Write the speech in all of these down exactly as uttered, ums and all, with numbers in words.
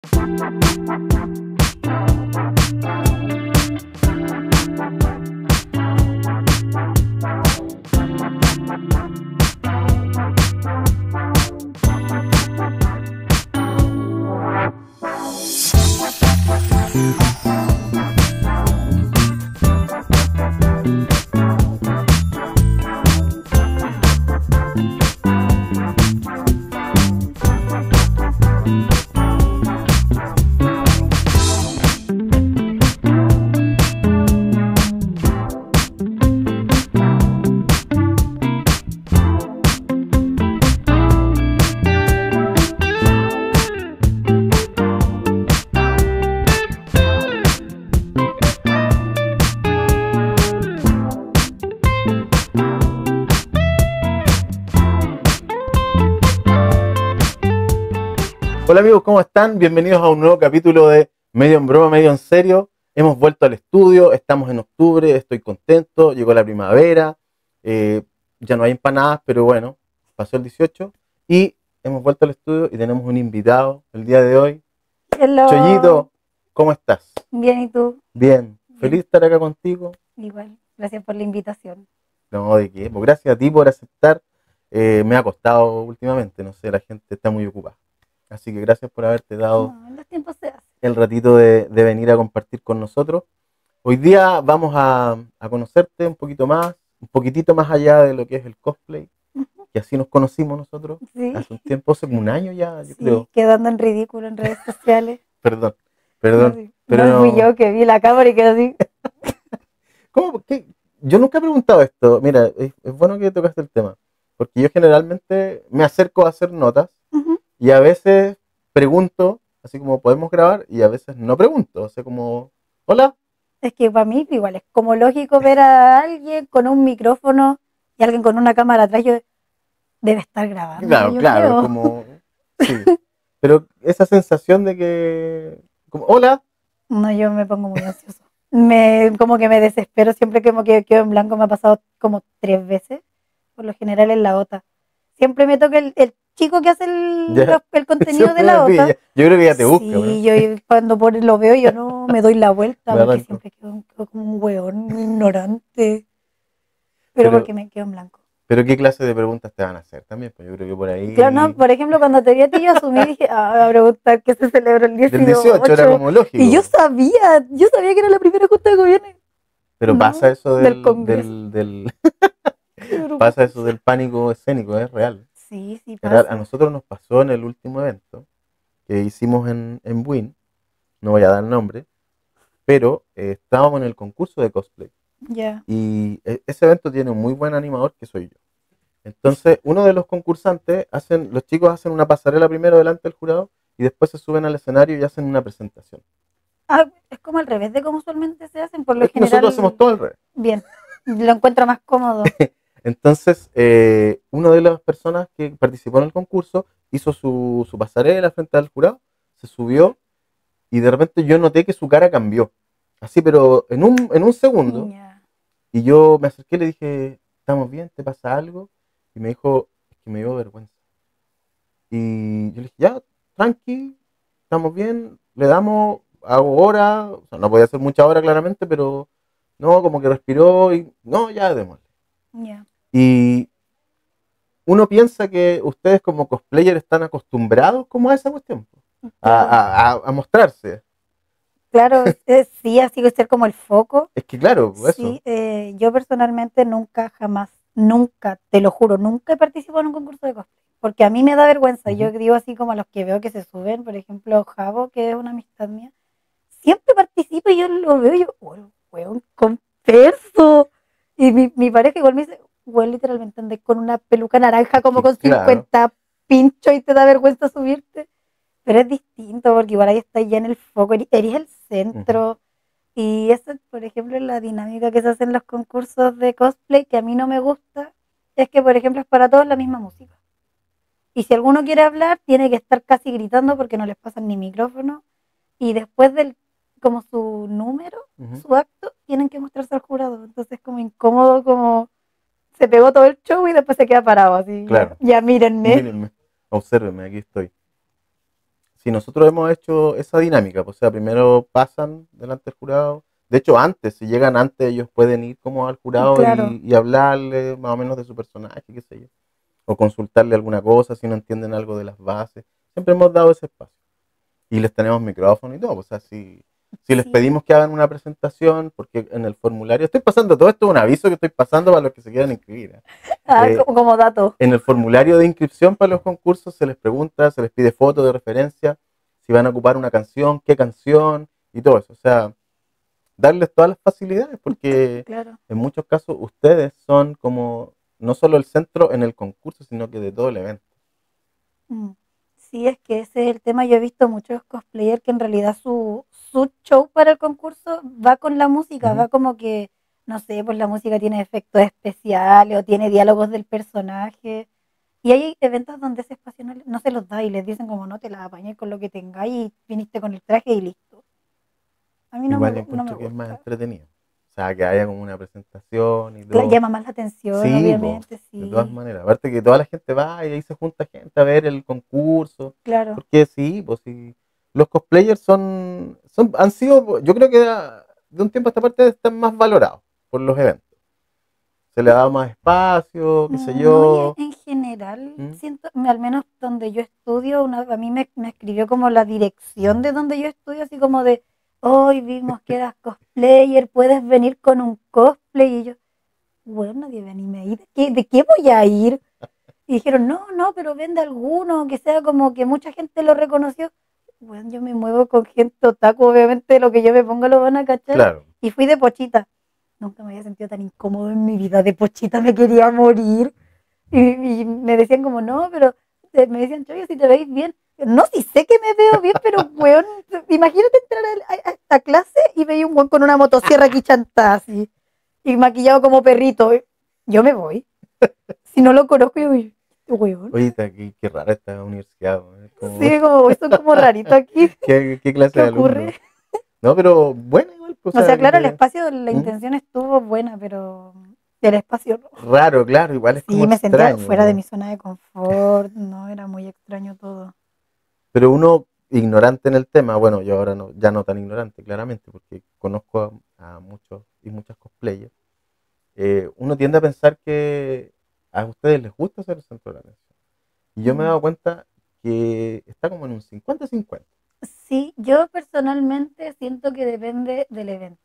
Hola amigos, ¿cómo están? Bienvenidos a un nuevo capítulo de Medio en Broma, Medio en Serio. Hemos vuelto al estudio, estamos en octubre, estoy contento, llegó la primavera, eh, ya no hay empanadas, pero bueno, pasó el dieciocho y hemos vuelto al estudio y tenemos un invitado el día de hoy. Hello. Chollito, ¿cómo estás? Bien, ¿y tú? Bien, feliz de estar acá contigo. Igual, gracias por la invitación. No, ¿de qué? Pues gracias a ti por aceptar. Eh, me ha costado últimamente, no sé, la gente está muy ocupada. Así que gracias por haberte dado No, en los tiempos se hace. el ratito de, de venir a compartir con nosotros. Hoy día vamos a, a conocerte un poquito más, un poquitito más allá de lo que es el cosplay, que así nos conocimos nosotros Sí. hace un tiempo, hace como un año ya, yo Sí, creo. quedando en ridículo en redes sociales. Perdón, perdón. No, sí. Pero No fui no- yo que vi la cámara y quedé así. ¿Cómo? ¿Qué? Yo nunca he preguntado esto. Mira, es, es bueno que tocaste el tema, porque yo generalmente me acerco a hacer notas Ujú. y a veces pregunto, así como podemos grabar, y a veces no pregunto, o sea, como, hola. Es que para mí igual es como lógico ver a alguien con un micrófono y alguien con una cámara atrás. Yo debe estar grabando, Claro, yo claro, es creo. como, sí, pero esa sensación de que, como, hola, No, yo me pongo muy ansioso. Me, como que me desespero siempre que como que quedo en blanco. Me ha pasado como tres veces, por lo general en la OTA. Siempre me toca el, el chico que hace el, ya, los- el contenido siempre de me la pilla. OTA. Yo creo que ya te busca, ¿no? Sí, yo cuando por- lo veo yo no me doy la vuelta Me porque arranco. siempre quedo, quedo como un hueón ignorante. Pero, Pero, porque me quedo en blanco. pero ¿qué clase de preguntas te van a hacer también? Pues yo creo que por ahí, Claro, no, por ejemplo, cuando te vi a ti, yo asumí, dije, ah, voy a preguntar qué se celebró el del dieciocho era dieciocho. como lógico. Y yo sabía, yo sabía que era la primera junta de gobierno. Pero No, pasa eso del del, Congreso. del, del Qué pasa eso vergüenza. del pánico escénico, es real. Sí, sí Es real. pasa. A nosotros nos pasó en el último evento que hicimos en, en Win, no voy a dar nombre, pero eh, estábamos en el concurso de cosplay. Ya. Y e- ese evento tiene un muy buen animador que soy yo. Entonces, uno de los concursantes, hacen, los chicos hacen una pasarela primero delante del jurado y después se suben al escenario y hacen una presentación. Ah, es como al revés de cómo usualmente se hacen, por lo Es que general. nosotros hacemos todo al revés. Bien, lo encuentro más cómodo. Entonces, eh, una de las personas que participó en el concurso hizo su, su pasarela frente al jurado, se subió y de repente yo noté que su cara cambió. Así, pero en un, en un segundo. Ya. Y yo me acerqué y le dije, ¿estamos bien? ¿Te pasa algo? Y me dijo, es que me dio vergüenza. Y yo le dije, ya, tranqui, estamos bien, le damos, hago hora, o sea, no podía hacer mucha hora claramente, pero no, como que respiró y no, ya démosle. Ya. Y uno piensa que ustedes como cosplayer están acostumbrados como a esa cuestión, a, Claro, a, a, a mostrarse. claro, es- sí, así que ser como el foco. Es que claro, eso. Sí, eh, yo personalmente nunca, jamás, nunca, te lo juro, nunca he participado en un concurso de cosplay. Porque a mí me da vergüenza. Yo Ujú. digo así como a los que veo que se suben, por ejemplo, Javo, que es una amistad mía, siempre participa y yo lo veo y yo, oh, weón, confeso. Y mi, mi pareja igual me dice, weón, literalmente andé con una peluca naranja como Que con claro. cincuenta pinchos y te da vergüenza subirte. Pero es distinto porque igual ahí estás ya en el foco, eri- eres el centro. Y eso, por ejemplo, es la dinámica que se hace en los concursos de cosplay, que a mí no me gusta, es que, por ejemplo, es para todos la misma música. Y si alguno quiere hablar, tiene que estar casi gritando porque no les pasan ni micrófono. Y después del, como su número, Ujú. su acto, tienen que mostrarse al jurado. Entonces es como incómodo, como se pegó todo el show y después se queda parado así. Claro. Ya, ya mírenme. Mírenme, obsérvenme, aquí estoy. Sí, nosotros hemos hecho esa dinámica, pues, o sea, primero pasan delante del jurado. De hecho, antes, si llegan antes, ellos pueden ir como al jurado Claro. y, y hablarle más o menos de su personaje, qué sé yo. O consultarle alguna cosa si no entienden algo de las bases. Siempre hemos dado ese espacio. Y les tenemos micrófono y todo. Pues, o sea, si, si les Sí. pedimos que hagan una presentación, porque en el formulario, estoy pasando todo esto, es un aviso que estoy pasando para los que se quieran inscribir. ¿eh? Ah, Eh, como, como dato. En el formulario de inscripción para los concursos se les pregunta, se les pide fotos de referencia, si van a ocupar una canción, qué canción y todo eso. O sea, darles todas las facilidades porque Claro. en muchos casos ustedes son como no solo el centro en el concurso, sino que de todo el evento. Mm. Sí, es que ese es el tema. Yo he visto muchos cosplayers que en realidad su, su show para el concurso va con la música, Ujú. va como que, no sé, pues la música tiene efectos especiales o tiene diálogos del personaje. Y hay eventos donde ese espacio no, no se los da y les dicen como no te la apañes con lo que tengáis y viniste con el traje y listo. A mí no me, Igual yo gu- no me encuentro que es más gusta. entretenido. O sea, que haya como una presentación y Cla- todo. Llama más la atención, Sí, po, obviamente, de todas sí, maneras. Aparte que toda la gente va y ahí se junta gente a ver el concurso. claro. Porque sí, pues sí. Los cosplayers son, son, han sido, yo creo que de, de un tiempo a esta parte están más valorados por los eventos. Se le ha dado más espacio, qué sé No, y en yo. en general, ¿Mm? siento, al menos donde yo estudio, una, a mí me, me escribió como la dirección de donde yo estudio, así como de, hoy vimos que eras cosplayer, puedes venir con un cosplay. Y yo, bueno, nadie me anime a ir, ¿de qué, de qué voy a ir? Y dijeron, no, no, pero vende alguno, que sea como que mucha gente lo reconoció. Bueno, yo me muevo con gente otaku, obviamente lo que yo me ponga lo van a cachar. Claro. Y fui de pochita. Nunca me había sentido tan incómodo en mi vida, de pochita me quería morir. Y, y me decían como, no, pero eh, me decían, Choyo, si te veis bien. No, si sé que me veo bien, pero weón, imagínate entrar a, a- a esta clase y veía un weón con una motosierra aquí chantada así, y maquillado como perrito. Yo me voy. Si no lo conozco, yo voy, weón. Oye, está- qué, qué rara esta universidad, ¿no? Es como, Sí, como, son como rarito aquí. ¿qué, qué clase ¿Qué de alumno? ocurre? No, pero bueno, igual, pues, o O sea, sea, que claro, el te- espacio, la ¿Mm? intención estuvo buena, pero el espacio no. Raro, claro, igual es como Sí, me sentía extraño, fuera de po. mi zona de confort, no, era muy extraño todo. Pero uno ignorante en el tema, bueno, yo ahora no, ya no tan ignorante, claramente, porque conozco a, a muchos y muchas cosplayers, eh, uno tiende a pensar que a ustedes les gusta ser el centro de la atención. Y yo me he Mm. dado cuenta que está como en un cincuenta cincuenta. Sí, yo personalmente siento que depende del evento.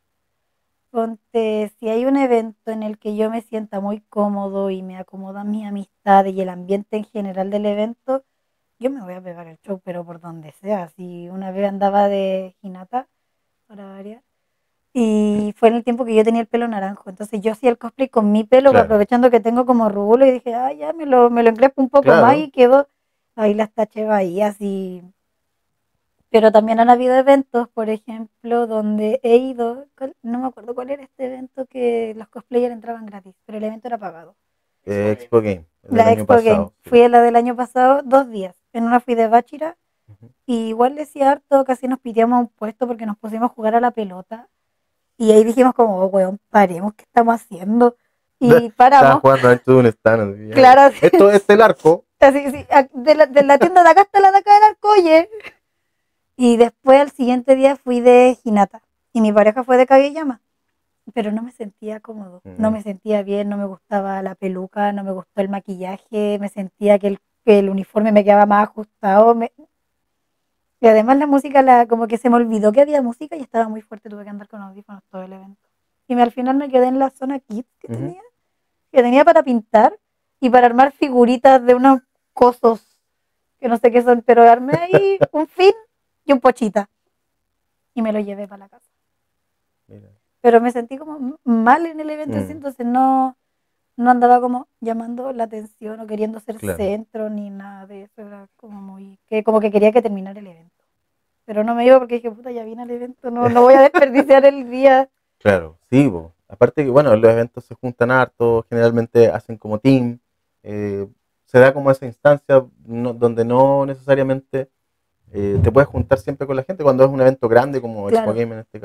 Ponte, si hay un evento en el que yo me sienta muy cómodo y me acomodan mis amistades y el ambiente en general del evento, yo me voy a pegar el show, pero por donde sea. Si una vez andaba de Hinata, para variar, y fue en el tiempo que yo tenía el pelo naranjo, entonces yo hacía el cosplay con mi pelo, Claro, aprovechando que tengo como rulo, y dije, ah, ya me lo, me lo encrespo un poco más claro. y quedó ahí las taché bahías y pero también han habido eventos, por ejemplo, donde he ido, ¿cuál? No me acuerdo cuál era este evento que los cosplayers entraban gratis, pero el evento era pagado. Eh, Expo Game, el del La año Expo Game. pasado, sí. Fui a la del año pasado dos días. En una fui de Bachira Ujú. y igual decía harto, casi nos pidíamos un puesto porque nos pusimos a jugar a la pelota. Y ahí dijimos como, oh, weón, paremos, ¿qué estamos haciendo? Y Estaba paramos, jugando dentro de un stand. Así, ya. claro, Esto es el arco. así, así, a- de, la, de la tienda de acá hasta la de acá del Arcoye. Y después al siguiente día fui de Hinata y mi pareja fue de Kageyama, pero no me sentía cómodo, no Mm, me sentía bien, no me gustaba la peluca, no me gustó el maquillaje, me sentía que el, que el uniforme me quedaba más ajustado. Me- y además la música, la, como que se me olvidó que había música y estaba muy fuerte, tuve que andar con audífonos todo el evento. Y me, al final me quedé en la zona kids que ujú. tenía, que tenía para pintar y para armar figuritas de unos cosos que no sé qué son, pero armé ahí un fin y un pochita y me lo llevé para la casa. Mira. Pero me sentí como m- mal en el evento, en sí, Mm, entonces no, no andaba como llamando la atención o queriendo ser claro, centro ni nada de eso, era como muy, que como que quería que terminara el evento. Pero no me iba porque dije, puta, ya vine al evento, no, no voy a desperdiciar el día. claro, sí, bo. Aparte que, bueno, los eventos se juntan harto, generalmente hacen como team, eh, se da como esa instancia no- donde no necesariamente eh, te puedes juntar siempre con la gente cuando es un evento grande como Expo Claro, Game en este caso.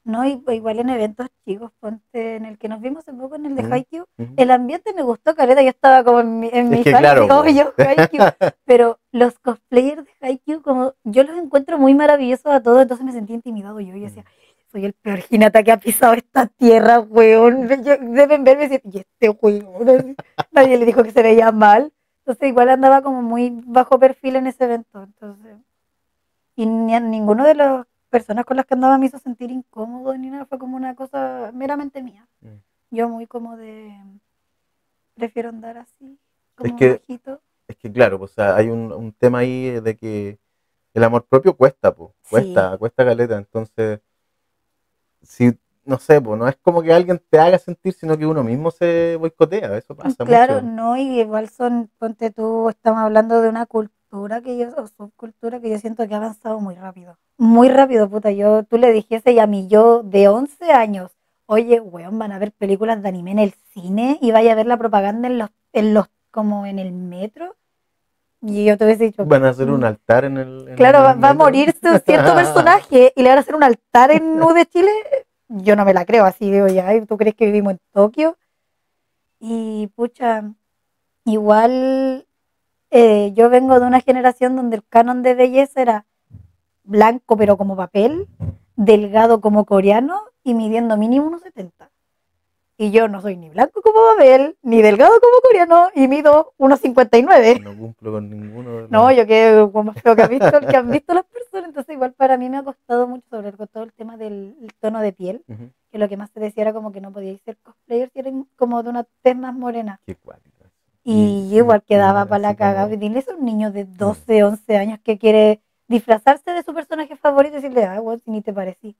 No, y- igual en eventos chicos, ponte en el que nos vimos hace poco, en el de ¿Mm? Haikyuu, Ujú. el ambiente me gustó, caleta, yo estaba como en mi, en Es mi que sala, así claro, como po. yo, Haikyuu, pero los cosplayers de Haikyuu, como yo los encuentro muy maravillosos a todos, entonces me sentí intimidado yo, y decía, soy el peor Hinata que ha pisado esta tierra, weón, Yo- deben verme y decir, y este weón, así, nadie le dijo que se veía mal, entonces igual andaba como muy bajo perfil en ese evento, entonces, y ni a ninguno de los personas con las que andaba me hizo sentir incómodo ni nada, fue como una cosa meramente mía. Mm. Yo muy como de, prefiero andar así, Es como que, bajito. es que claro, pues, o sea, hay un, un tema ahí de que el amor propio cuesta, pues, Sí, cuesta, cuesta caleta. Entonces, si, no sé, pues, no es como que alguien te haga sentir, sino que uno mismo se boicotea, eso pasa claro, mucho. no, y igual son, ponte tú, estamos hablando de una cultura que yo, o subcultura que yo siento que ha avanzado muy rápido. Muy rápido, puta, yo, tú le dijese y a mí yo de once años, oye, weón, van a ver películas de anime en el cine y vaya a ver la propaganda en los, en los, como en el metro. Y yo te hubiese dicho, Van a hacer "Mm, un altar en el, en claro, va, el va a metro. morirse un cierto personaje y le van a hacer un altar en U de Chile. Yo no me la creo, así digo, ya, ¿y ¿tú crees que vivimos en Tokio? Y pucha, igual eh, yo vengo de una generación donde el canon de belleza era blanco pero como papel, delgado como coreano y midiendo mínimo unos setenta. Y yo no soy ni blanco como papel, ni delgado como coreano y mido unos cincuenta y nueve. No cumplo con ninguno de No, los... yo que como feo que, ha visto, que han visto las personas, entonces igual para mí me ha costado mucho, sobre todo el tema del el tono de piel, Ujú. que lo que más te decía era como que no podíais ser cosplayer si eres como de una tez más morena. Qué cuática. Y, Y yo y, igual y quedaba para así la cagada. como... Y dile eso a un niño de mm. doce once años que quiere disfrazarse de su personaje favorito y decirle, ah, bueno, si ni te parecí.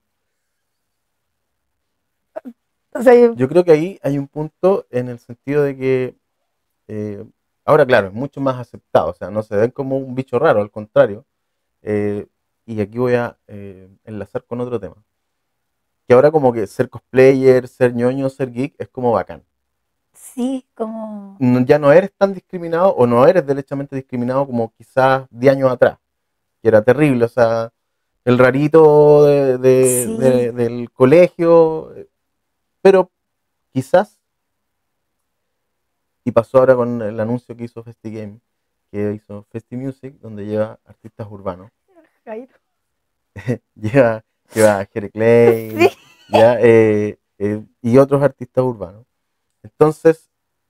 O sea, yo- Yo creo que ahí hay un punto en el sentido de que eh, ahora, claro, es mucho más aceptado, o sea, no se ven como un bicho raro, al contrario. Eh, y aquí voy a eh, enlazar con otro tema. Que ahora como que ser cosplayer, ser ñoño, ser geek es como bacán. sí, como, No- ya no eres tan discriminado o no eres derechamente discriminado como quizás diez años atrás, que era terrible, o sea, el rarito de- de- sí, de- del colegio, eh, pero quizás, y pasó ahora con el anuncio que hizo FestiGame, que hizo Festi Music, donde lleva artistas urbanos. Jairo. lleva, lleva a Jere Sí, Klein, ya, eh, eh, y otros artistas urbanos. Entonces,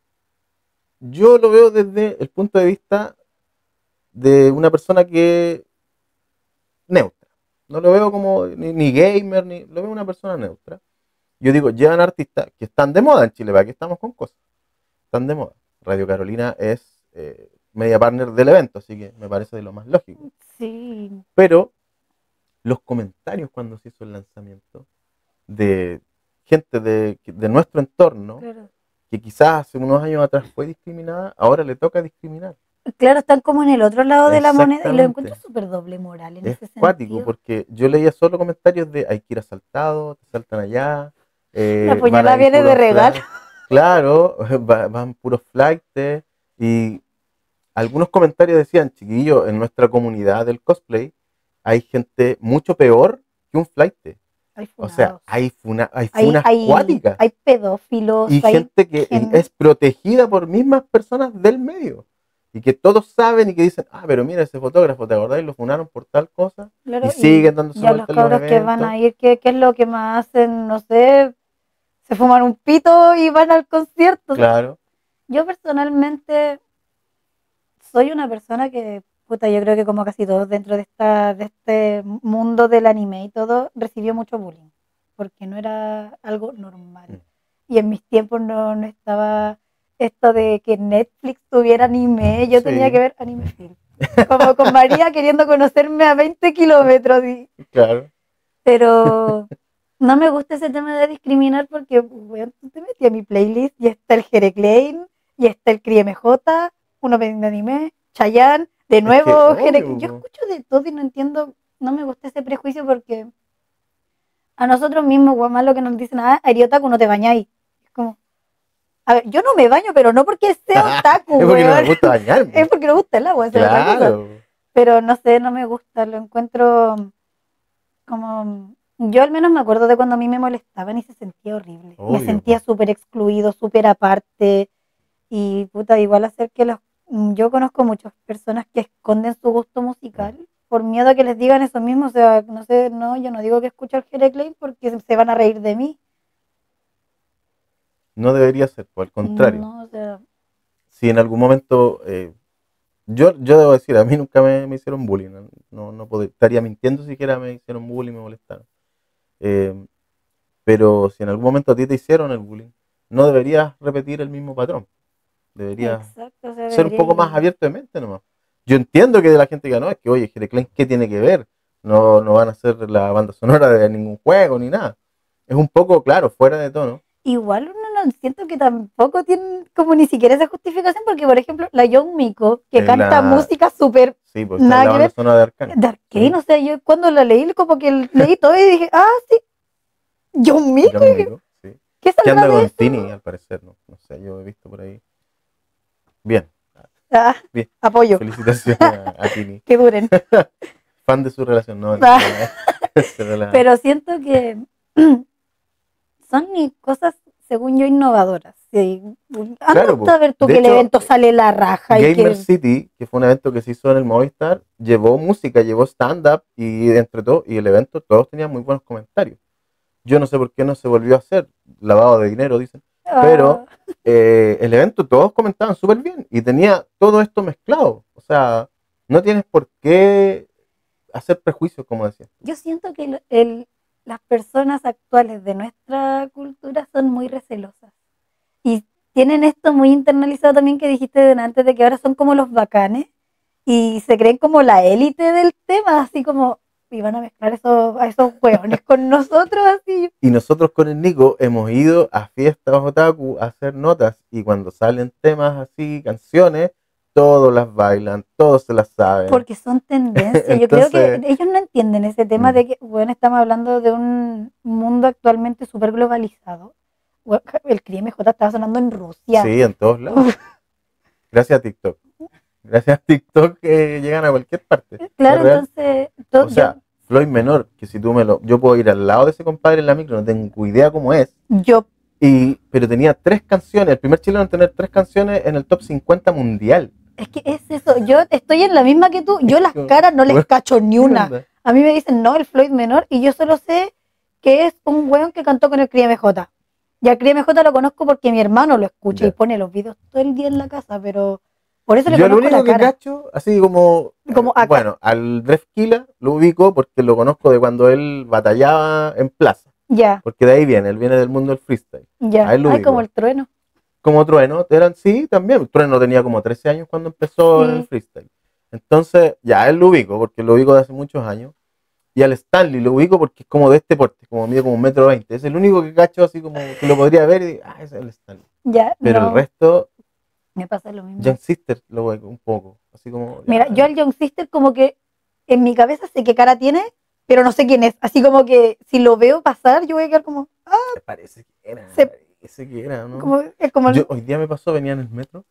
yo lo veo desde el punto de vista de una persona que neutra. No lo veo como ni, ni gamer, ni lo veo una persona neutra. Yo digo, llevan artistas que están de moda en Chile, para que estamos con cosas. Están de moda. Radio Carolina es eh, media partner del evento, así que me parece de lo más lógico. sí, Pero los comentarios cuando se hizo el lanzamiento de gente de, de nuestro entorno, claro. que quizás hace unos años atrás fue discriminada, ahora le toca discriminar. Claro, están como en el otro lado de la moneda y lo encuentro Exactamente. súper doble moral en Es ese cuático sentido. porque yo leía solo comentarios de hay que ir asaltado, te saltan allá, La eh, van puñalada ahí viene de puros regalo. flights, claro, va- van puros flights y algunos comentarios decían, chiquillo, en nuestra comunidad del cosplay hay gente mucho peor que un flight. Hay O sea, funados. hay, funa, hay Hay, funas hay, cuáticas hay pedófilos, y hay gente que gente. es protegida por mismas personas del medio. Y que todos saben y que dicen, ah, pero mira ese fotógrafo, ¿te acordás? Y lo funaron por tal cosa. Y Claro, y siguen dándose ya los vueltas en los cabros que van eventos. a ir, ¿qué, qué es lo que más hacen? No sé, se fuman un pito y van al concierto. O sea, Claro. yo personalmente soy una persona que, puta, yo creo que como casi todos dentro de esta, de este mundo del anime y todo, recibió mucho bullying, porque no era algo normal. Mm. Y en mis tiempos no, no estaba esto de que Netflix tuviera anime, yo tenía que Sí, ver Anime Film. Como con María queriendo conocerme a veinte kilómetros. Y, claro. pero no me gusta ese tema de discriminar porque, weón, tú te metí a mi playlist y está el Jere Klein, y está el Crie M J, uno de anime, Chayanne, de Es que, nuevo Jere. obvio, Yo po. escucho de todo y no entiendo, no me gusta ese prejuicio porque a nosotros mismos, weón, más lo que nos dicen, ah, Ariotaku, no te bañáis. Es como, a ver, yo no me baño, pero no porque sea otaku, Es porque no me weón. gusta Es bañarme. porque no me gusta el agua, esa es otra cosa. Claro. Pero no sé, no me gusta, lo encuentro como Yo al menos me acuerdo de cuando a mí me molestaban y se sentía horrible. Obvio, Me sentía po. súper excluido, súper aparte. Y puta, igual hacer que los... mm, Yo conozco muchas personas que esconden su gusto musical por miedo a que les digan eso mismo. O sea, no sé, no, yo no digo que escucho al Jere Klein porque se se van a reír de mí. No debería ser, por al contrario. No, o sea, Si en algún momento, eh, yo, yo debo decir, a mí nunca me, me hicieron bullying. No, no, no pod- estaría mintiendo si siquiera me hicieron bullying, me molestaron. Eh, pero si en algún momento a ti te hicieron el bullying, no deberías repetir el mismo patrón. Deberías exacto, o sea, ser un poco más debería... abierto de mente nomás. Yo entiendo que de la gente que no, es que, oye, Jere Klein, ¿qué tiene que ver? No, no van a ser la banda sonora de ningún juego ni nada. Es un poco, claro, fuera de tono. Igual uno no siento que tampoco tiene como ni siquiera esa justificación porque, por ejemplo, la Young Miko, que Es canta la. música súper Sí, porque está en nada la que banda ver, sonora de Arcane. de Arcane, Sí. o sea, yo cuando la leí, como que leí todo y dije, ah, sí, Young Miko, Young Miko, sí. ¿qué Que saldrá anda de con eso? Tini, al parecer, ¿no? No sé, yo he visto por ahí. Bien, Ah, bien. apoyo, Felicitaciones a, a Tini. que duren. Fan de su relación, no. Ah. Pero la- Pero siento que son ni cosas, según yo, innovadoras. Sí. Anda Claro, hasta a po. ver tú De que el hecho, evento sale la raja y Gamer que... City, que fue un evento que se hizo en el Movistar, llevó música, llevó stand-up y entre todo, y el evento todos tenían muy buenos comentarios. Yo no sé por qué no se volvió a hacer, lavado de dinero, dicen, pero ah, eh, el evento todos comentaban súper bien y tenía todo esto mezclado. O sea, no tienes por qué hacer prejuicios, como decía. yo siento que el- el- las personas actuales de nuestra cultura son muy recelosas. Y tienen esto muy internalizado también que dijiste delante de que ahora son como los bacanes y se creen como la élite del tema, así como, y van a mezclar esos, a esos hueones con nosotros, así. Y nosotros con el Nico hemos ido a fiestas otaku a hacer notas y cuando salen temas así, canciones, todos las bailan, todos se las saben. Porque son tendencias. Yo creo que Entonces, ellos no entienden ese tema mm. de que, bueno, estamos hablando de un mundo actualmente súper globalizado. Bueno, el C R I M J estaba sonando en Rusia. Sí, en todos lados. Gracias a TikTok. Gracias a TikTok que llegan a cualquier parte. Claro, Es real. entonces, to- O sea, Floyd Menor, que si tú me lo... Yo puedo ir al lado de ese compadre en la micro, no tengo idea cómo es. yo, yo, Y, pero tenía tres canciones, el primer chileno en tener tres canciones en el top cincuenta mundial. es que es eso, yo estoy en la misma que tú, yo las caras no les Bueno, cacho ni ¿Qué una. onda? A mí me dicen, no, el Floyd Menor, y yo solo sé que es un weón que cantó con el C R I M J. Y al C R I M J lo conozco porque mi hermano lo escucha Ya. y pone los videos todo el día en la casa, pero por eso le Yo lo conozco único la que cara. cacho, así como, Como eh, acá. bueno, al Drefkila lo ubico porque lo conozco de cuando él batallaba en plaza, Ya, porque de ahí viene, él viene del mundo del freestyle. ya. A él lo Ay, ubico. como el trueno. Como Trueno, eran sí, también, Trueno tenía como trece años cuando empezó Sí. el freestyle. Entonces, ya, él lo ubico, porque lo ubico de hace muchos años. Y al Stanley lo ubico porque es como de este porte, como mide como un metro veinte. Es el único que cacho así como que lo podría ver y digo, ah, ese es el Stanley. Ya, Pero no, el resto, me pasa lo mismo. Young Sister lo ubico un poco. Así como. Mira, ya, yo al Young Sister como que en mi cabeza sé qué cara tiene, pero no sé quién es. Así como que si lo veo pasar, yo voy a quedar como, ah, se parece que era, Se- parece que era, ¿no? como, es como el- Yo, hoy día me pasó, venía en el metro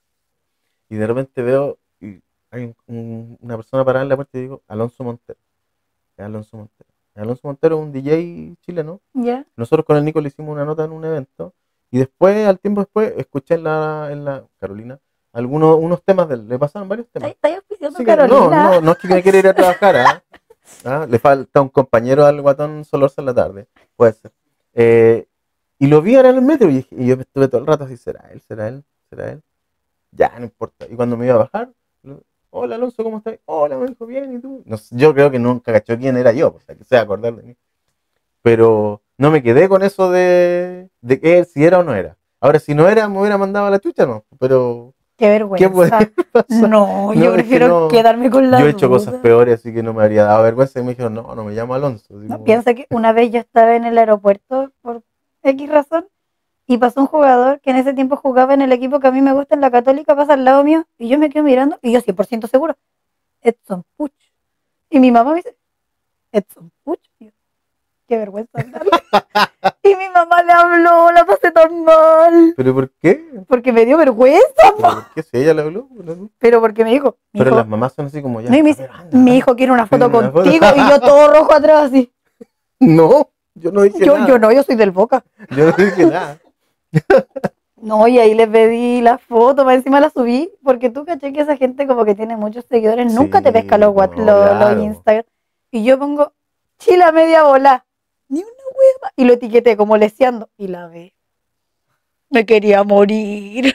y de repente veo y hay un- un- una persona parada en la puerta y digo, Alonso Montero. Es Alonso Montero. Alonso Montero es un D J chileno. ya, Nosotros con el Nico le hicimos una nota en un evento y después, al tiempo después, escuché en la, en la Carolina algunos unos temas de él. Le pasaron varios temas. ¿estáis auspiciando Así que no, Carolina? no, no es que me quiera ir a trabajar. ¿ah? ¿Ah? Le falta un compañero al guatón Solorza en la tarde. Puede ser. Eh, y lo vi ahora en el metro y, y yo estuve todo el rato así, ¿será él? ¿Será él? ¿Será él? Ya, no importa. Y cuando me iba a bajar, lo- hola Alonso, ¿cómo estás? Hola, me dijo, bien, ¿y tú? No sé, yo creo que nunca cachó quién era yo, o sea, que se va a acordar de mí. Pero no me quedé con eso de, de que si era o no era. Ahora, si no era, me hubiera mandado a la chucha, no. Pero, Qué vergüenza. ¿qué puede pasar? No, No, yo es que prefiero no. quedarme con la Yo he hecho duda. cosas peores, así que no me habría dado vergüenza. Y me dijeron, no, no me llamo Alonso. Así No, como, piensa que una vez yo estaba en el aeropuerto por X razón y pasó un jugador que en ese tiempo jugaba en el equipo que a mí me gusta, en la Católica, pasa al lado mío y yo me quedo mirando y yo cien por ciento seguro, Edson Puch. Y mi mamá me dice, Edson Puch. Y yo, qué vergüenza hablarle. Y mi mamá le habló, la pasé tan mal. ¿pero por qué? Porque me dio vergüenza, ¿Pero por qué? Si ella le habló. ¿No? pero porque me dijo, mi Pero hijo, las mamás son así como ya. no, y me a dice, ver, anda, mi anda. hijo quiere una foto Quiere una foto. contigo y yo todo rojo atrás así. No, yo no dije Yo, nada. yo no, yo soy del Boca. Yo no dije nada. No, y ahí le pedí la foto, más encima la subí, porque tú caché que esa gente como que tiene muchos seguidores, nunca te pesca Sí, los, what- no, los, los claro. Instagram. Y yo pongo, Chile a media bola, ni una hueva. Y lo etiqueté como leseando, y la ve. Me quería morir.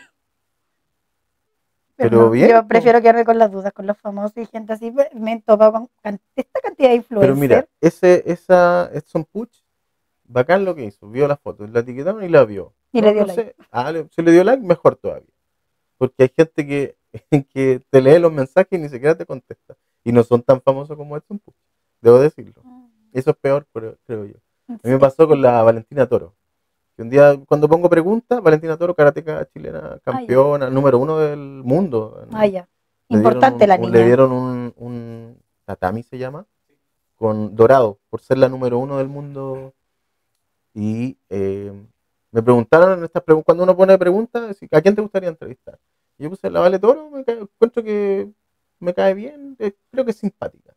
Pero Pero no, bien, yo po. prefiero quedarme con las dudas, con los famosos y gente así. Me me he topado con can- esta cantidad de Pero mira, influencers ese, esa Edson Puch, bacán lo que hizo, vio la foto, la etiquetaron y la vio. y le No, dio no like. sé, ah, le- si le dio like, mejor todavía. Porque hay gente que, que te lee los mensajes y ni siquiera te contesta. Y no son tan famosos como Edson Puch, debo decirlo. Eso es peor, creo, creo yo. A mí me Sí. pasó con la Valentina Toro. Que un día, cuando pongo preguntas, Valentina Toro, karateca chilena, Ah, ya. campeona, número uno del mundo. Ah, ya. Le dieron Importante un, la un- le niña. dieron un, un tatami, se llama, con dorado, por ser la número uno del mundo. Y eh, me preguntaron en estas preguntas, cuando uno pone preguntas, si- ¿a quién te gustaría entrevistar? Y yo puse la Vale Toro, me cae- encuentro que me cae bien, eh, creo que es simpática.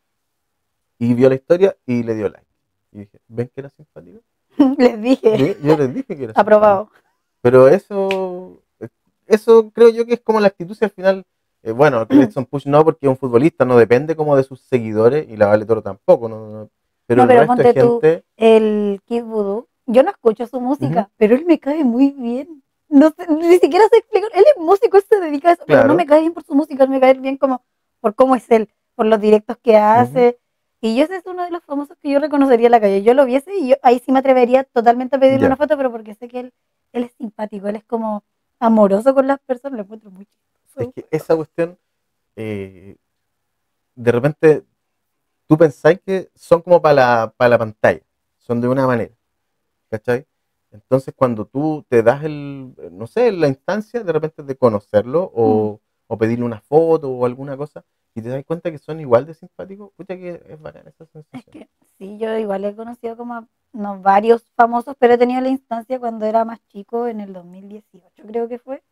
Y vio la historia y le dio like. Y dije, ¿ven que era simpática? Les dije, Yo, yo les dije que era simpática. aprobado. Pero eso, eh, eso creo yo que es como la actitud, si al final, eh, bueno, Edson Puch no, porque es un futbolista, no depende como de sus seguidores, y la Vale Toro tampoco, no, no, pero No, el pero resto de ponte tú, gente, el Kid Voodoo. Yo no escucho su música, ujú, pero él me cae muy bien. No sé, ni siquiera sé explicar. Él es músico, él se dedica a eso, pero no me claro, cae bien por su música, él me cae bien como por cómo es él, por los directos que ujú, hace. Y yo ese es uno de los famosos que yo reconocería en la calle. Yo lo viese y yo ahí sí me atrevería totalmente a pedirle una ya. foto, pero porque sé que él, él es simpático, él es como amoroso con las personas, lo encuentro muy Es chistoso. que esa cuestión, eh, de repente, tú pensáis que son como para la, para la pantalla, son de una manera, ¿cachai? Entonces, cuando tú te das el, no sé, la instancia de repente de conocerlo Mm. o, o pedirle una foto o alguna cosa y te das cuenta que son igual de simpáticos, pucha que es bacán esa Es sensación. que sí, yo igual he conocido como a no, varios famosos, pero he tenido la instancia cuando era más chico, en el dos mil dieciocho creo que fue.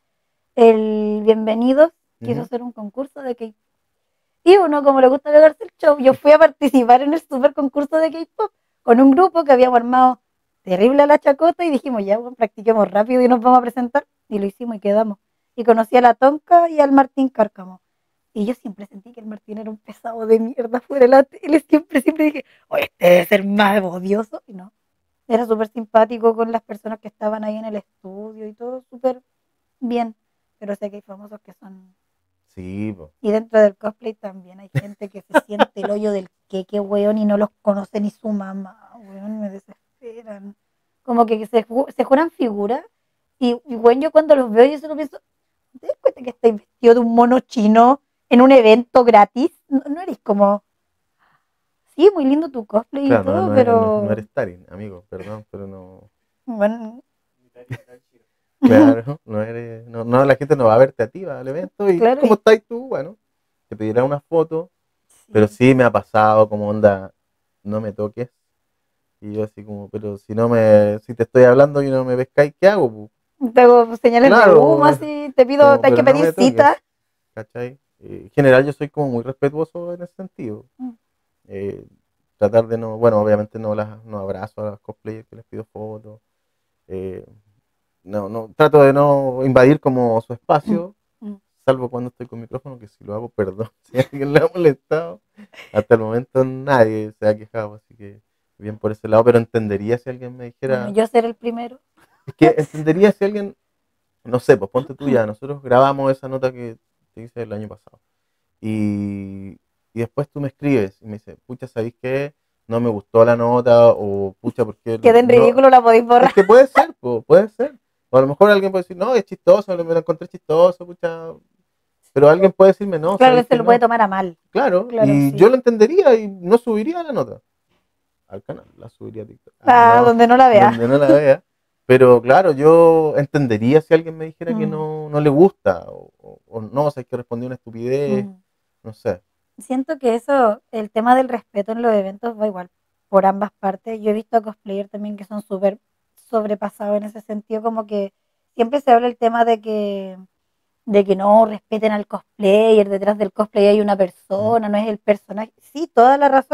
El Bienvenidos quiso Ujú. hacer un concurso de K-pop. Y uno, como le gusta pegarse el show, yo fui a participar en el super concurso de K-pop con un grupo que habíamos armado terrible a la chacota y dijimos, ya, bueno, practiquemos rápido y nos vamos a presentar. Y lo hicimos y quedamos. Y conocí a la Tonka y al Martín Cárcamo. Y yo siempre sentí que el Martín era un pesado de mierda fuera de la tele. Siempre, siempre dije, oye, este debe ser más odioso. Y no, era súper simpático con las personas que estaban ahí en el estudio y todo súper bien. Pero sé que hay famosos que son... Sí, po. Y dentro del cosplay también hay gente que se siente el hoyo del queque, weón, y no los conoce ni su mamá, weón, me desesperan. Como que se, ju- se juran figuras. Y, y, weón, yo cuando los veo, yo solo pienso, ¿te das cuenta que estáis vestido de un mono chino en un evento gratis? No, no eres como, sí, muy lindo tu cosplay y Claro, no, todo, no, eres, no, no pero eres Tarin, amigo, perdón, pero no. bueno, Claro, no eres, no, no, la gente no va a verte a ti, va al evento y claro, como y estás tú, bueno, te pedirá una foto, pero sí. sí me ha pasado como onda, no me toques. Y yo así como, pero si no me, si te estoy hablando y no me pescáis, ¿qué hago, pu? Te hago señales de humo, Claro, eh, así, te pido, como, hay pero que no pedir me cita. toques, ¿cachai? Eh, en general yo soy como muy respetuoso en ese sentido. Eh, tratar de no, bueno, obviamente no las, no abrazo a las cosplayers que les pido fotos. eh, no, no, trato de no invadir como su espacio, salvo cuando estoy con micrófono, que si lo hago, perdón, si a alguien le ha molestado. Hasta el momento nadie se ha quejado, así que bien por ese lado, pero entendería si alguien me Bueno, dijera, yo ser el primero. es que entendería si alguien, no sé, pues ponte tú ya, nosotros grabamos esa nota que te hice el año pasado, y, y después tú me escribes y me dices, pucha, ¿sabéis qué? No me gustó la nota, o pucha, porque Queda en no, ridículo, la podéis es borrar. que puede ser, po, puede ser. O a lo mejor alguien puede decir, no, es chistoso, me lo encontré chistoso, pucha. Pero alguien puede decirme, no, Claro, sabéis se que lo puede no. tomar a mal. Claro, Claro, y sí. yo lo entendería y no subiría la nota al canal, la subiría a TikTok. Ah, Ah, no, donde no la vea. donde no la vea. Pero claro, yo entendería si alguien me dijera que Mm, no, no le gusta, o, o- o no, o sea, que respondió una estupidez, mm. no sé. Siento que eso, el tema del respeto en los eventos va igual por ambas partes. Yo he visto a cosplayers también que son súper sobrepasados en ese sentido, como que siempre se habla el tema de que, de que no respeten al cosplayer, detrás del cosplay hay una Mm. persona, no es el personaje. Sí, toda la razón,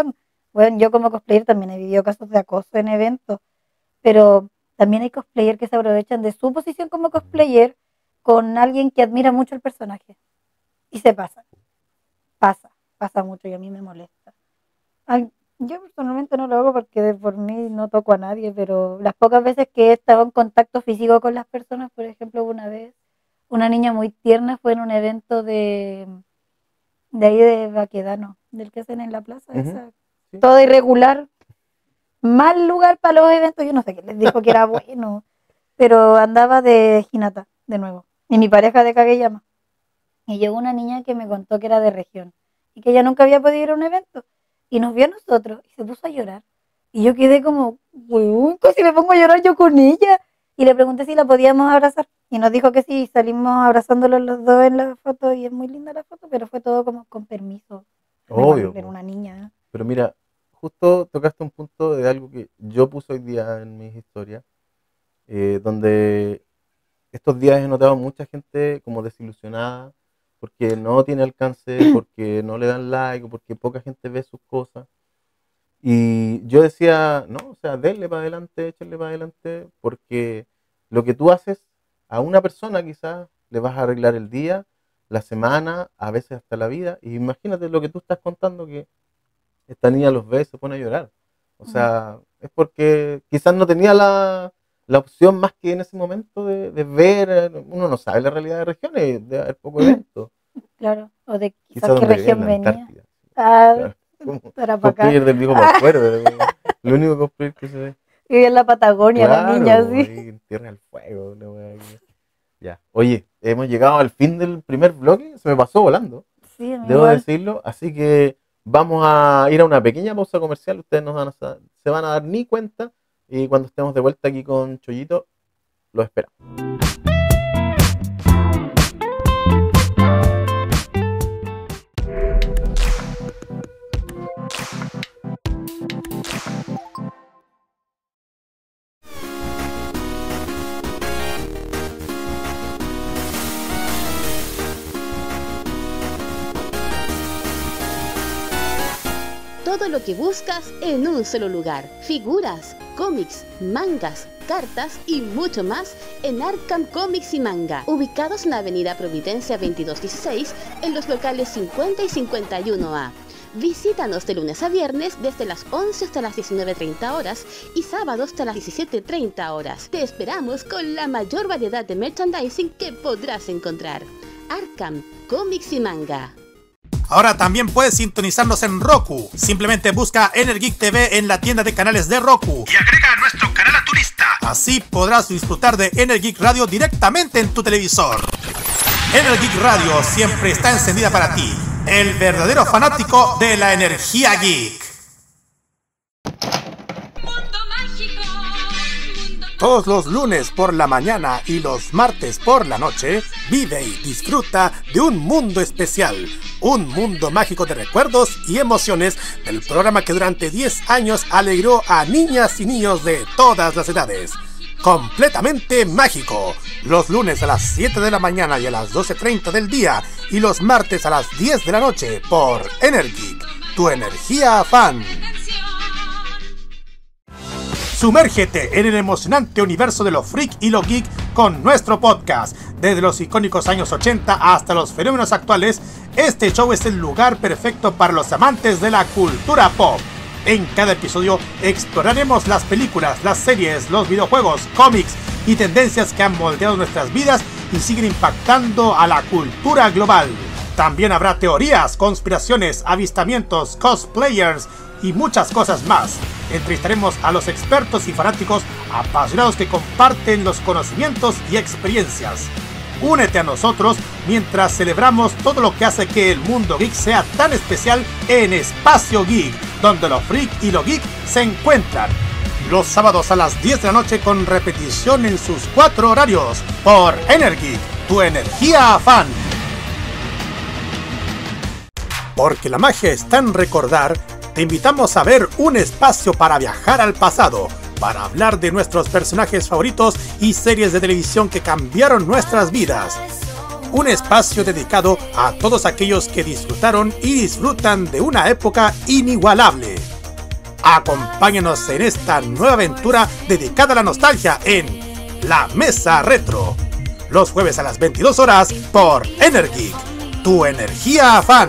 Bueno, yo como cosplayer también he vivido casos de acoso en eventos, pero también hay cosplayers que se aprovechan de su posición como cosplayer con alguien que admira mucho el personaje. Y se pasa. Pasa, pasa mucho y a mí me molesta. Ay, yo personalmente no lo hago porque de por mí no toco a nadie, pero las pocas veces que he estado en contacto físico con las personas, por ejemplo, una vez, una niña muy tierna fue en un evento de, de ahí de Baquedano, del que hacen en la plaza, Ujú, esa, sí. todo irregular, mal lugar para los eventos, yo no sé qué les dijo que era bueno, pero andaba de Hinata, de nuevo, y mi pareja de Kageyama. Y llegó una niña que me contó que era de región y que ella nunca había podido ir a un evento. Y nos vio a nosotros y se puso a llorar. Y yo quedé como, uy, casi me pongo a llorar yo con ella. Y le pregunté si la podíamos abrazar. Y nos dijo que sí, salimos abrazándolos los dos en la foto. Y es muy linda la foto, pero fue todo como con permiso. Pero Obvio, igual era po. una niña. ¿Eh? Pero mira, justo tocaste un punto de algo que yo puse hoy día en mis historias, eh, donde estos días he notado mucha gente como desilusionada porque no tiene alcance, porque no le dan like, o porque poca gente ve sus cosas. Y yo decía, no, o sea, denle para adelante, échenle para adelante, porque lo que tú haces a una persona quizás le vas a arreglar el día, la semana, a veces hasta la vida. Y imagínate lo que tú estás contando, que esta niña los ve y se pone a llorar. O Mm, sea, es porque quizás no tenía la, la opción más que en ese momento de, de ver, eh, uno no sabe la realidad de regiones, de haber poco evento, claro. O de quizás quizás qué donde vivía en región la venía. Antártida. Ah, Claro, como para para acá. cosplayer del viejo Pascuero, eh, lo único cosplayer que se ve. Vivía en la Patagonia la niña, Claro, así. ahí en Tierra del Fuego, una wea que- ya. Oye, hemos llegado al fin del primer bloque, se me pasó volando, Sí, a mí debo igual. decirlo, así que vamos a ir a una pequeña pausa comercial, ustedes no van a sa- se van a dar ni cuenta y cuando estemos de vuelta aquí con Chollito, los esperamos. Todo lo que buscas en un solo lugar. Figuras, cómics, mangas, cartas y mucho más en Arkham Comics y Manga, ubicados en la avenida Providencia veintidós dieciséis en los locales cincuenta y cincuenta y uno A. Visítanos de lunes a viernes desde las once hasta las diecinueve treinta horas y sábados hasta las diecisiete treinta horas. Te esperamos con la mayor variedad de merchandising que podrás encontrar. Arkham Comics y Manga. Ahora también puedes sintonizarnos en Roku. Simplemente busca Energeek T V en la tienda de canales de Roku y agrega nuestro canal a tu lista. Así podrás disfrutar de Energeek Radio directamente en tu televisor. Energeek Radio siempre está encendida para ti, el verdadero fanático de la energía geek. Todos los lunes por la mañana y los martes por la noche, vive y disfruta de un mundo especial, un mundo mágico de recuerdos y emociones del programa que durante diez años alegró a niñas y niños de todas las edades. Completamente mágico, los lunes a las siete de la mañana y a las doce treinta del día y los martes a las diez de la noche por Energeek, tu energía fan. Sumérgete en el emocionante universo de lo freak y lo geek con nuestro podcast. Desde los icónicos años ochenta hasta los fenómenos actuales, este show es el lugar perfecto para los amantes de la cultura pop. En cada episodio exploraremos las películas, las series, los videojuegos, cómics y tendencias que han moldeado nuestras vidas y siguen impactando a la cultura global. También habrá teorías, conspiraciones, avistamientos, cosplayers y muchas cosas más. Entrevistaremos a los expertos y fanáticos apasionados que comparten los conocimientos y experiencias. Únete a nosotros mientras celebramos todo lo que hace que el mundo geek sea tan especial en Espacio Geek, donde lo freak y lo geek se encuentran. Los sábados a las diez de la noche con repetición en sus cuatro horarios por Energeek, tu energía fan. Porque la magia está en recordar, te invitamos a ver un espacio para viajar al pasado, para hablar de nuestros personajes favoritos y series de televisión que cambiaron nuestras vidas. Un espacio dedicado a todos aquellos que disfrutaron y disfrutan de una época inigualable. Acompáñanos en esta nueva aventura dedicada a la nostalgia en La Mesa Retro. Los jueves a las veintidós horas por Energeek, tu energía fan.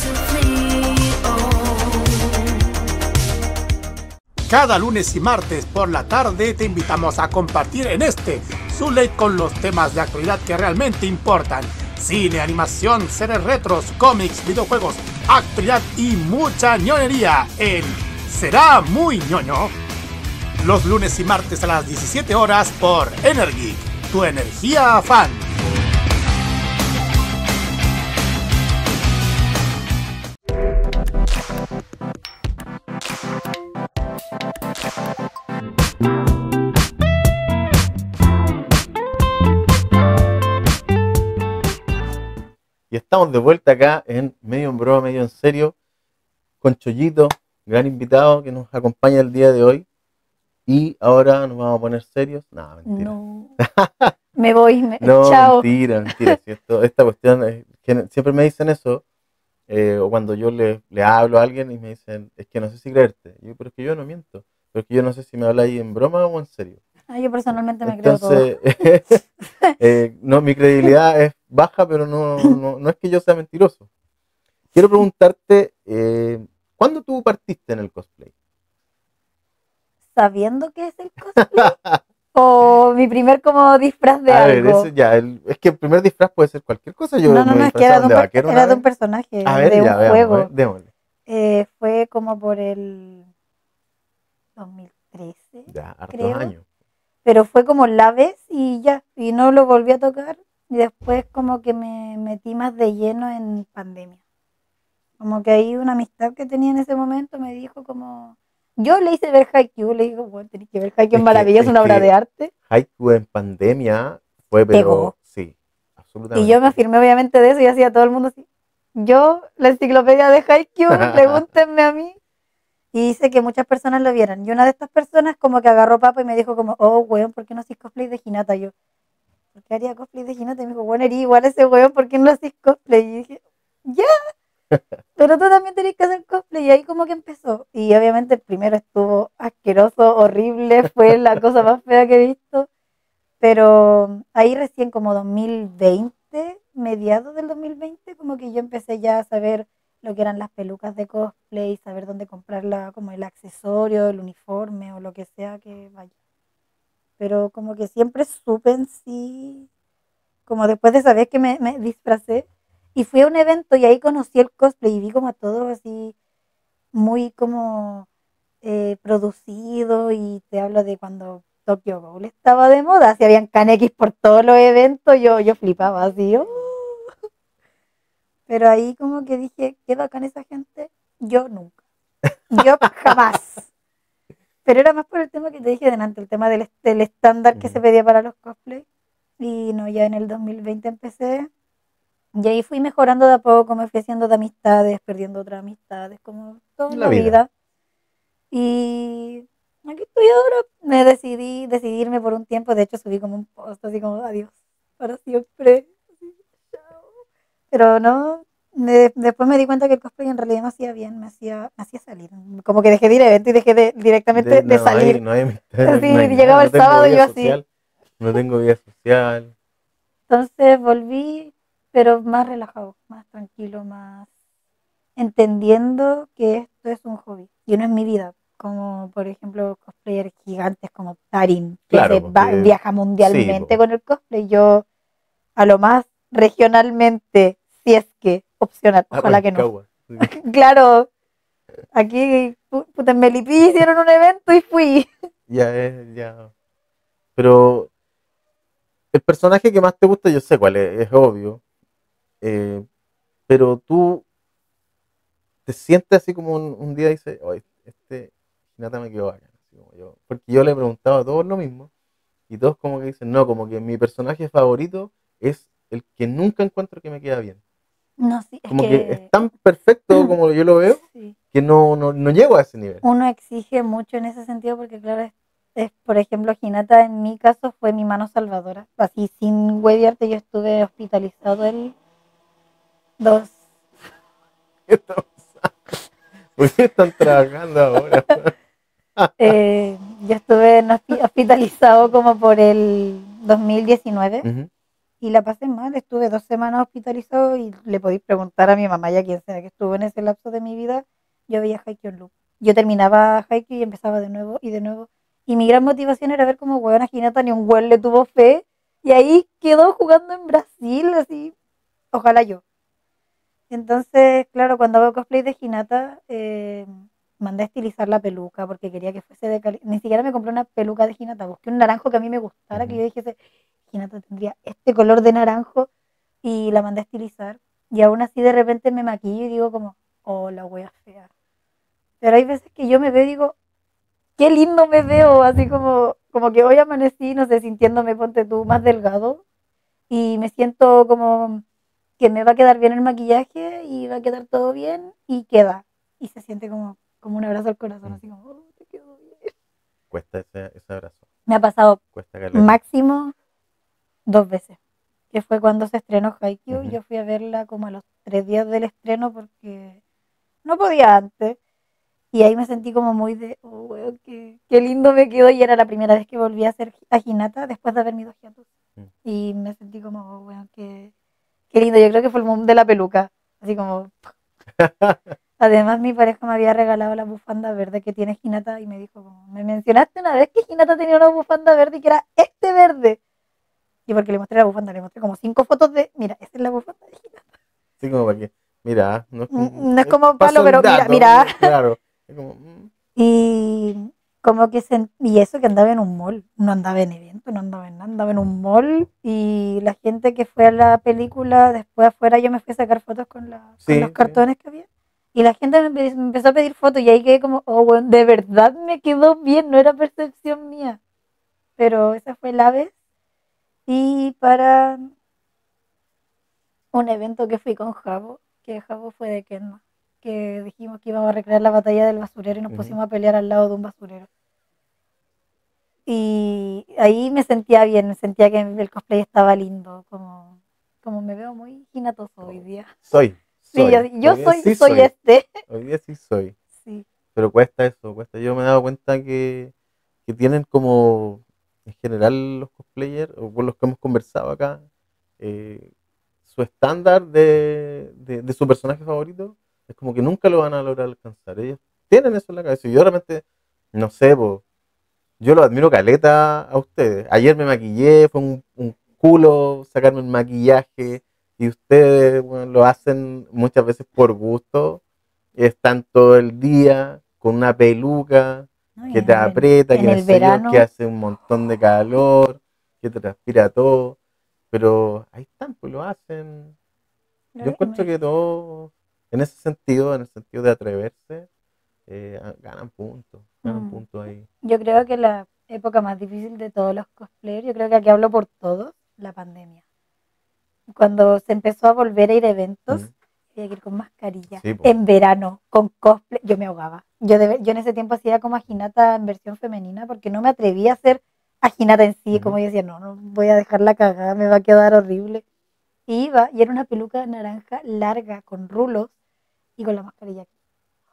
Cada lunes y martes por la tarde te invitamos a compartir en este Zulate con los temas de actualidad que realmente importan. Cine, animación, series retros, cómics, videojuegos, actualidad y mucha ñoñería en ¿Será muy ñoño? Los lunes y martes a las diecisiete horas por Energeek, tu energía fan. Y estamos de vuelta acá en Medio en Broma, Medio en Serio, con Chollito, gran invitado que nos acompaña el día de hoy. Y ahora nos vamos a poner serios. No, mentira. No. Me voy, me... No, chao. mentira, mentira. Si esto, esta cuestión, es que siempre me dicen eso, eh, o cuando yo le, le hablo a alguien y me dicen, es que no sé si creerte. Y yo, pero es que yo no miento. Pero es que yo no sé si me habláis en broma o en serio. Ah, yo personalmente me Entonces, creo todo. eh, no, mi credibilidad es baja, pero no, no, no es que yo sea mentiroso. Quiero preguntarte, eh, ¿cuándo tú partiste en el cosplay? ¿Sabiendo qué es el cosplay? ¿O mi primer como disfraz de A algo? ver, eso ya, el- es que el primer disfraz puede ser cualquier cosa. Yo no, no, me no, es que era de disfrazaron un, de per- vaquero una era de un vez. personaje, A ver, de ya, un veamos, juego. eh, démosle. Eh, fue como por el dos mil trece, Ya, hartos creo. años. Pero fue como la vez y ya, y no lo volví a tocar. Y después como que me metí más de lleno en pandemia. Como que ahí una amistad que tenía en ese momento me dijo como... Yo le hice ver Haikyuu, le digo, bueno, tenés que ver Haikyuu, Es es maravilloso, que- una es obra que- de arte. Haikyuu en pandemia fue, pero Pegó. sí, absolutamente. Y yo me afirmé obviamente de eso y hacía a todo el mundo así. Yo, la enciclopedia de Haikyuu, pregúntenme a mí. Y hice que muchas personas lo vieran. Y una de estas personas como que agarró papa y me dijo como, oh, weón, ¿por qué no haces cosplay de Hinata? Yo, ¿por qué haría cosplay de Hinata? Y me dijo, bueno, eres igual a ese weón, ¿por qué no haces cosplay? Y dije, ya, pero tú también tenés que hacer cosplay. Y ahí como que empezó. Y obviamente el primero estuvo asqueroso, horrible, fue la cosa más fea que he visto. Pero ahí recién como dos mil veinte, mediados del dos mil veinte, como que yo empecé ya a saber lo que eran las pelucas de cosplay, saber dónde comprarla, como el accesorio, el uniforme o lo que sea que vaya. Pero como que siempre supe en sí, como después de esa vez que me, me disfracé, y fui a un evento y ahí conocí el cosplay y vi como a todos así, muy como eh, producido, y te hablo de cuando Tokyo Ghoul estaba de moda, si habían Kanekis por todos los eventos, yo, yo flipaba así, ¡oh! Pero ahí como que dije, qué bacán esa gente, yo nunca, yo jamás. Pero era más por el tema que te dije delante, el tema del, del estándar que se Ujú. pedía para los cosplays. Y no, ya en el dos mil veinte empecé, y ahí fui mejorando de a poco, me fui haciendo de amistades, perdiendo otras amistades, como toda La la vida. vida. Y aquí estoy ahora, me decidí decidirme por un tiempo, de hecho subí como un post así como adiós, para siempre. Así, chao. Pero no, me- después me di cuenta que el cosplay en realidad me hacía bien, me hacía, me hacía salir. Como que dejé de ir a eventos y dejé de, directamente de, no, hay- salir. no hay amistad, Así, no hay llegaba nada, el no tengo sábado y vida yo así. social, no tengo vida social. Entonces volví, pero más relajado, más tranquilo, más entendiendo que esto es un hobby y no es mi vida. Como por ejemplo cosplayers gigantes como Tarin, que Claro, se va- porque- viaja sí, mundialmente po. con el cosplay. Yo a lo más regionalmente, si es que opcional, ojalá que no. Rancagua. Claro, aquí pu- puta, en Melipilla hicieron un evento y fui. Ya es, ya. Pero el personaje que más te gusta, yo sé cuál es, es obvio. eh, pero tú te sientes así como un, un día dices, oh, este Hinata me quedó bacán", así como yo. Porque yo le he preguntado a todos lo mismo. Y todos como que dicen, no, como que mi personaje favorito es el que nunca encuentro que me queda bien. No, sí, es Como que, que es tan perfecto como yo lo veo, sí. que no, no, no llego a ese nivel. Uno exige mucho en ese sentido porque claro, es, es, por ejemplo, Hinata en mi caso fue mi mano salvadora. Así sin hueviarte, yo estuve hospitalizado el dos. ¿Qué está pasando? ¿Por qué están trabajando ahora? Eh, yo estuve en hospi- hospitalizado como por el dos mil diecinueve Ujú. y la pasé mal. Estuve dos semanas hospitalizado y le podéis preguntar a mi mamá y a quien sea que estuvo en ese lapso de mi vida. Yo veía Haikyuu en loop. Yo terminaba Haikyuu y empezaba de nuevo y de nuevo. Y mi gran motivación era ver como huevona Hinata ni un hueón le tuvo fe. Y ahí quedó jugando en Brasil, así. Ojalá yo. Entonces, claro, cuando hago cosplay de Hinata, eh, mandé a estilizar la peluca porque quería que fuese de calidad. Ni siquiera me compré una peluca de Hinata, busqué un naranjo que a mí me gustara, que Ujú. yo dijese, Hinata tendría este color de naranjo y la mandé a estilizar. Y aún así de repente me maquillo y digo como, oh, la wea fea. Pero hay veces que yo me veo y digo, qué lindo me veo, así como, como que hoy amanecí, no sé, sintiéndome, ponte tú, más delgado y me siento como que me va a quedar bien el maquillaje y va a quedar todo bien y queda. Y se siente como, como un abrazo al corazón, Mm. así como, oh, te quedó bien. Cuesta ese, ese abrazo. Me ha pasado Cuesta caleta. máximo dos veces, que fue cuando se estrenó Haikyuu. Ujú. Yo fui a verla como a los tres días del estreno porque no podía antes. Y ahí me sentí como muy de, oh, weón, qué, qué lindo me quedó. Y era la primera vez que volví a hacer a Hinata después de haber ido a hiatus. Mm. Y me sentí como, oh, weón, qué, qué lindo. Yo creo que fue el boom de la peluca. Así como, además mi pareja me había regalado la bufanda verde que tiene Hinata y me dijo, como, me mencionaste una vez que Hinata tenía una bufanda verde y que era este verde. Y porque le mostré la bufanda, le mostré como cinco fotos de, mira, esa es la bufanda de Hinata. Así como para que, mira, no es, Mm, No es es como paso palo, el pero mira, dato, mira. claro. Es como, mm, Y como que se, y eso que andaba en un mall, no andaba en evento, no andaba en nada, andaba en un mall y la gente que fue a la película, después afuera yo me fui a sacar fotos con, la, con los sí, sí. cartones que había y la gente me, empe- me empezó a pedir fotos y ahí quedé como, oh, bueno, de verdad me quedó bien, no era percepción mía, pero esa fue la vez. Y para un evento que fui con Jabo, que Jabo fue de Kenma, que dijimos que íbamos a recrear la batalla del basurero y nos Ujú. pusimos a pelear al lado de un basurero. Y ahí me sentía bien, me sentía que el cosplay estaba lindo, como, como me veo muy hinatoso hoy día. Soy, Sí, yo, soy. yo Hoy día soy, sí soy soy. este. Hoy día sí soy. Sí. Pero cuesta eso, cuesta. Yo me he dado cuenta que, que tienen como, en general, los cosplayers, o con los que hemos conversado acá, eh, su estándar de, de, de su personaje favorito es como que nunca lo van a lograr alcanzar. Ellos tienen eso en la cabeza. Y yo realmente, no sé, po, yo lo admiro caleta a ustedes. Ayer me maquillé, fue un, un culo sacarme el maquillaje, y ustedes, bueno, lo hacen muchas veces por gusto. Están todo el día con una peluca ¿No? Y que te en el, aprieta, que en no el sé yo, que verano, hace un montón de calor, que te transpira todo. Pero ahí están, pues lo hacen. Yo lo- encuentro que todos, en ese sentido, en el sentido de atreverse, eh, ganan puntos, ganan mm, puntos ahí. yo creo que la época más difícil de todos los cosplayers, yo creo que aquí hablo por todos, la pandemia. Cuando se empezó a volver a ir a eventos, Mm. había que ir con mascarilla. Sí, po. En verano, con cosplay, yo me ahogaba. Yo, de ver- yo en ese tiempo hacía como a Hinata en versión femenina porque no me atrevía a hacer a Hinata en sí. Ujú. Como yo decía, no, no voy a dejarla cagada, me va a quedar horrible. Y iba, y era una peluca naranja larga, con rulos y con la mascarilla aquí.